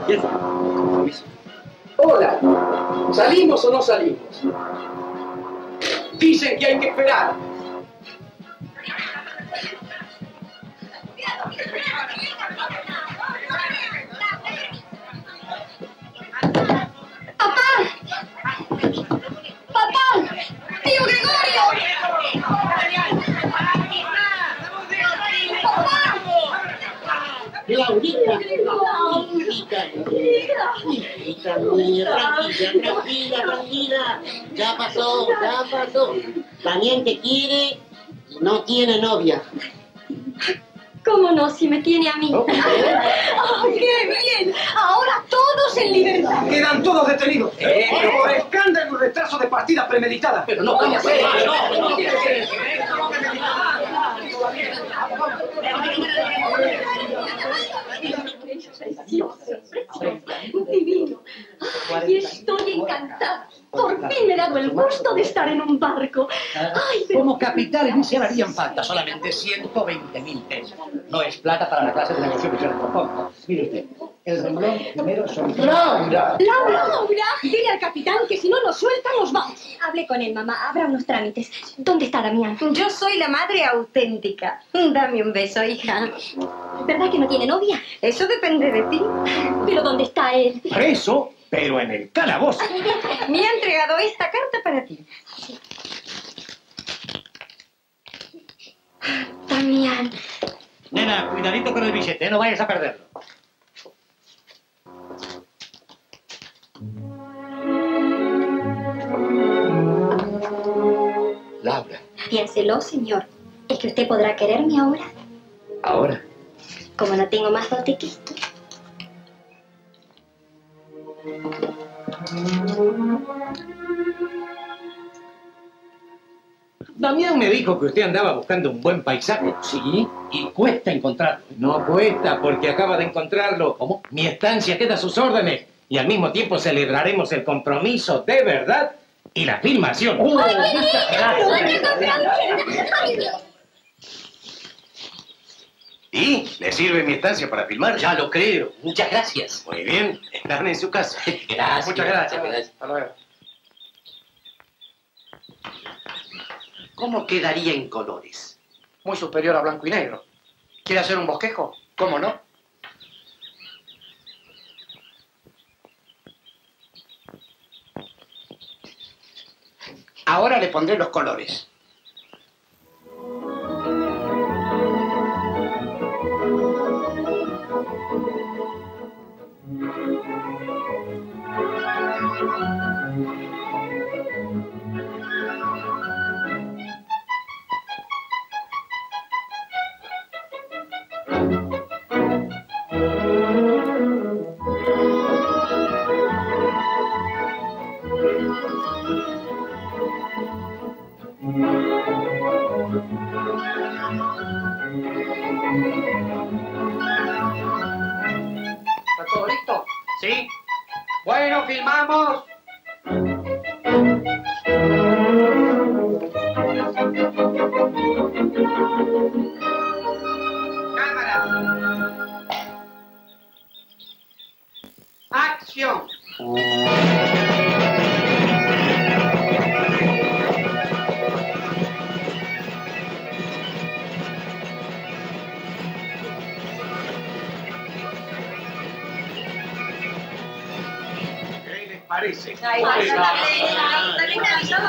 Speaker 18: Hola. ¿Salimos o no salimos? Dicen que hay que esperar.
Speaker 4: ¡Papá! ¡Tío Gregorio!
Speaker 8: Laurita, Laurita. Hijita mía, tranquila, tranquila, tranquila. Ya pasó, ya pasó. También te quiere y no tiene novia.
Speaker 6: ¿Cómo no? Si me tiene a mí.
Speaker 2: ¡Oh, qué bien! Ahora todos en libertad.
Speaker 15: Quedan todos detenidos. Eh, por escándalo y retraso de partida premeditada.
Speaker 1: Pero no puede ser. No, no puede ser.
Speaker 6: Divino. Ay, estoy encantada. Por fin me he dado el gusto de estar en un barco. Ay, pero...
Speaker 14: Como capital ni se le harían falta solamente ciento veinte mil pesos. No es plata para la clase de negocio que yo le propongo. Mire usted, el renglón primero son...
Speaker 1: ¡Laura!
Speaker 2: ¡Laura! ¡Laura! Dile al capitán que si no nos suelta, nos vamos.
Speaker 6: Hablé con él, mamá. Habrá unos trámites. ¿Dónde está Damián?
Speaker 5: Yo soy la madre auténtica. Dame un beso, hija.
Speaker 6: ¿Verdad que no tiene novia?
Speaker 5: Eso depende de ti.
Speaker 6: ¿Pero dónde está él?
Speaker 18: Preso, pero en el calabozo.
Speaker 5: Me ha entregado esta carta para ti.
Speaker 6: Damián.
Speaker 14: Nena, cuidadito con el billete, no vayas a perderlo.
Speaker 18: Laura.
Speaker 6: Piénselo, señor. ¿Es que usted podrá quererme ahora?
Speaker 18: ¿Ahora?
Speaker 6: Como no tengo más dote que esto.
Speaker 18: Damián me dijo que usted andaba buscando un buen paisaje.
Speaker 14: Sí, y cuesta encontrarlo.
Speaker 18: No cuesta, porque acaba de encontrarlo.
Speaker 14: ¿Cómo?
Speaker 18: Mi estancia queda a sus órdenes. Y al mismo tiempo celebraremos el compromiso de verdad y la filmación.
Speaker 14: ¡Oh,
Speaker 6: ¡Ay,
Speaker 14: muchas gracias!
Speaker 16: ¿Y? ¿Le sirve mi estancia para filmar?
Speaker 14: Ya lo creo. Muchas gracias.
Speaker 16: Muy bien, están en su casa.
Speaker 14: Gracias.
Speaker 15: Muchas gracias.
Speaker 14: gracias.
Speaker 15: Hasta luego.
Speaker 1: ¿Cómo quedaría en colores?
Speaker 15: Muy superior a blanco y negro. ¿Quiere hacer un bosquejo? ¿Cómo no?
Speaker 1: Ahora le pondré los colores.
Speaker 15: ¿Está todo listo? ¿Sí? Bueno, filmamos. Cámara. Acción.
Speaker 16: ¿Qué les parece?
Speaker 5: Ay, ay, también te avisaba.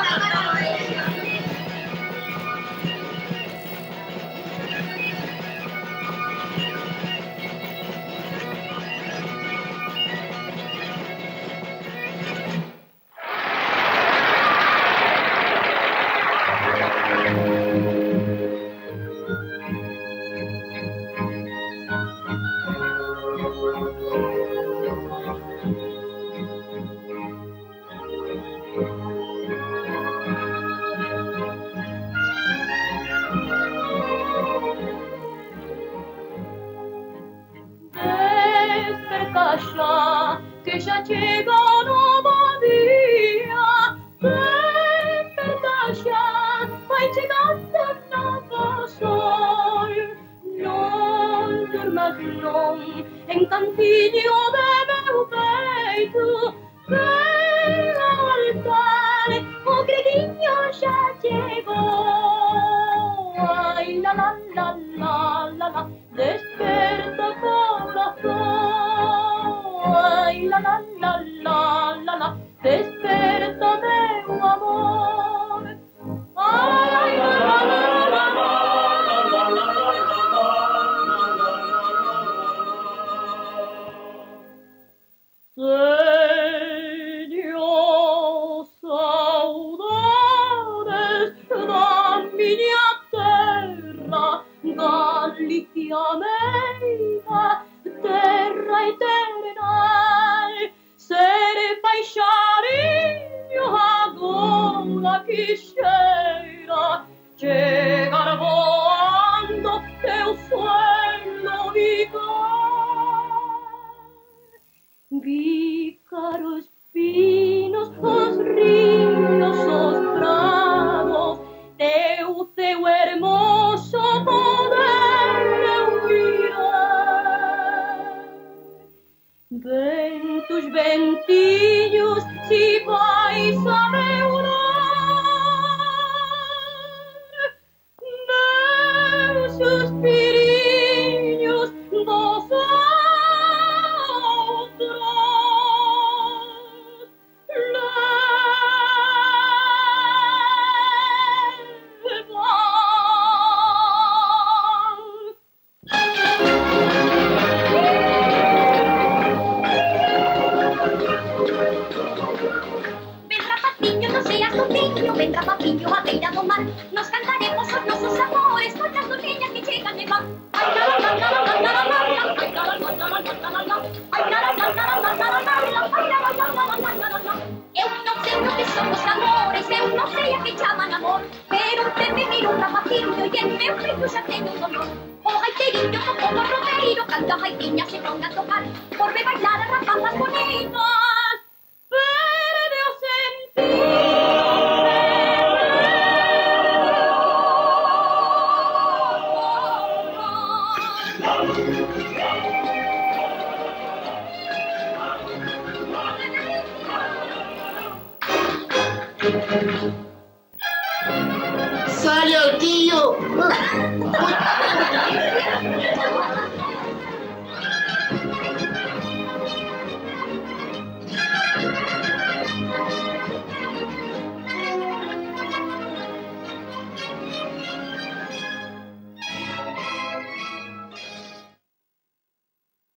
Speaker 9: Desperta ya, que ya llega nuevo día. Desperta ya, vai llegando nuevo sol. Non durmas non, en cantillo de meu peito, que ao altar o greguinho já chegou. Ai, la la la la la la, desperta corazón. Ay, la la la la la la, desperta meu amor. Ay, la la la la la la la la. Segno saudades da minha terra, Galicia meiga, terra eterna, ser paixarinho agora que cheira, chegar voando teu suelo vicar. Pícaros pinos, os rios, os prados, teu céu hermoso poder eu mirar. Ventos, ventinhos, se vais a meu lar, meus suspirinhos dos vendrá Papiño a beira do mar, nos cantaremos os nosos amores con las norteñas que chegan e van. Ai la la la la la la la la, ai la la la la la la la, ai la la la la la la la la, ai la la la la la la la. Eu non sei o que son os amores, eu non sei a que chaman amor, pero usted me mira un rapaciño e en meu peito xa teño un dolor. O gaiteirinho co pobo rodeiro canta a gaitiña se ponga a tocar, por me bailar as rapazas bonitas, perde o sentido.
Speaker 8: ¡Sale el tío!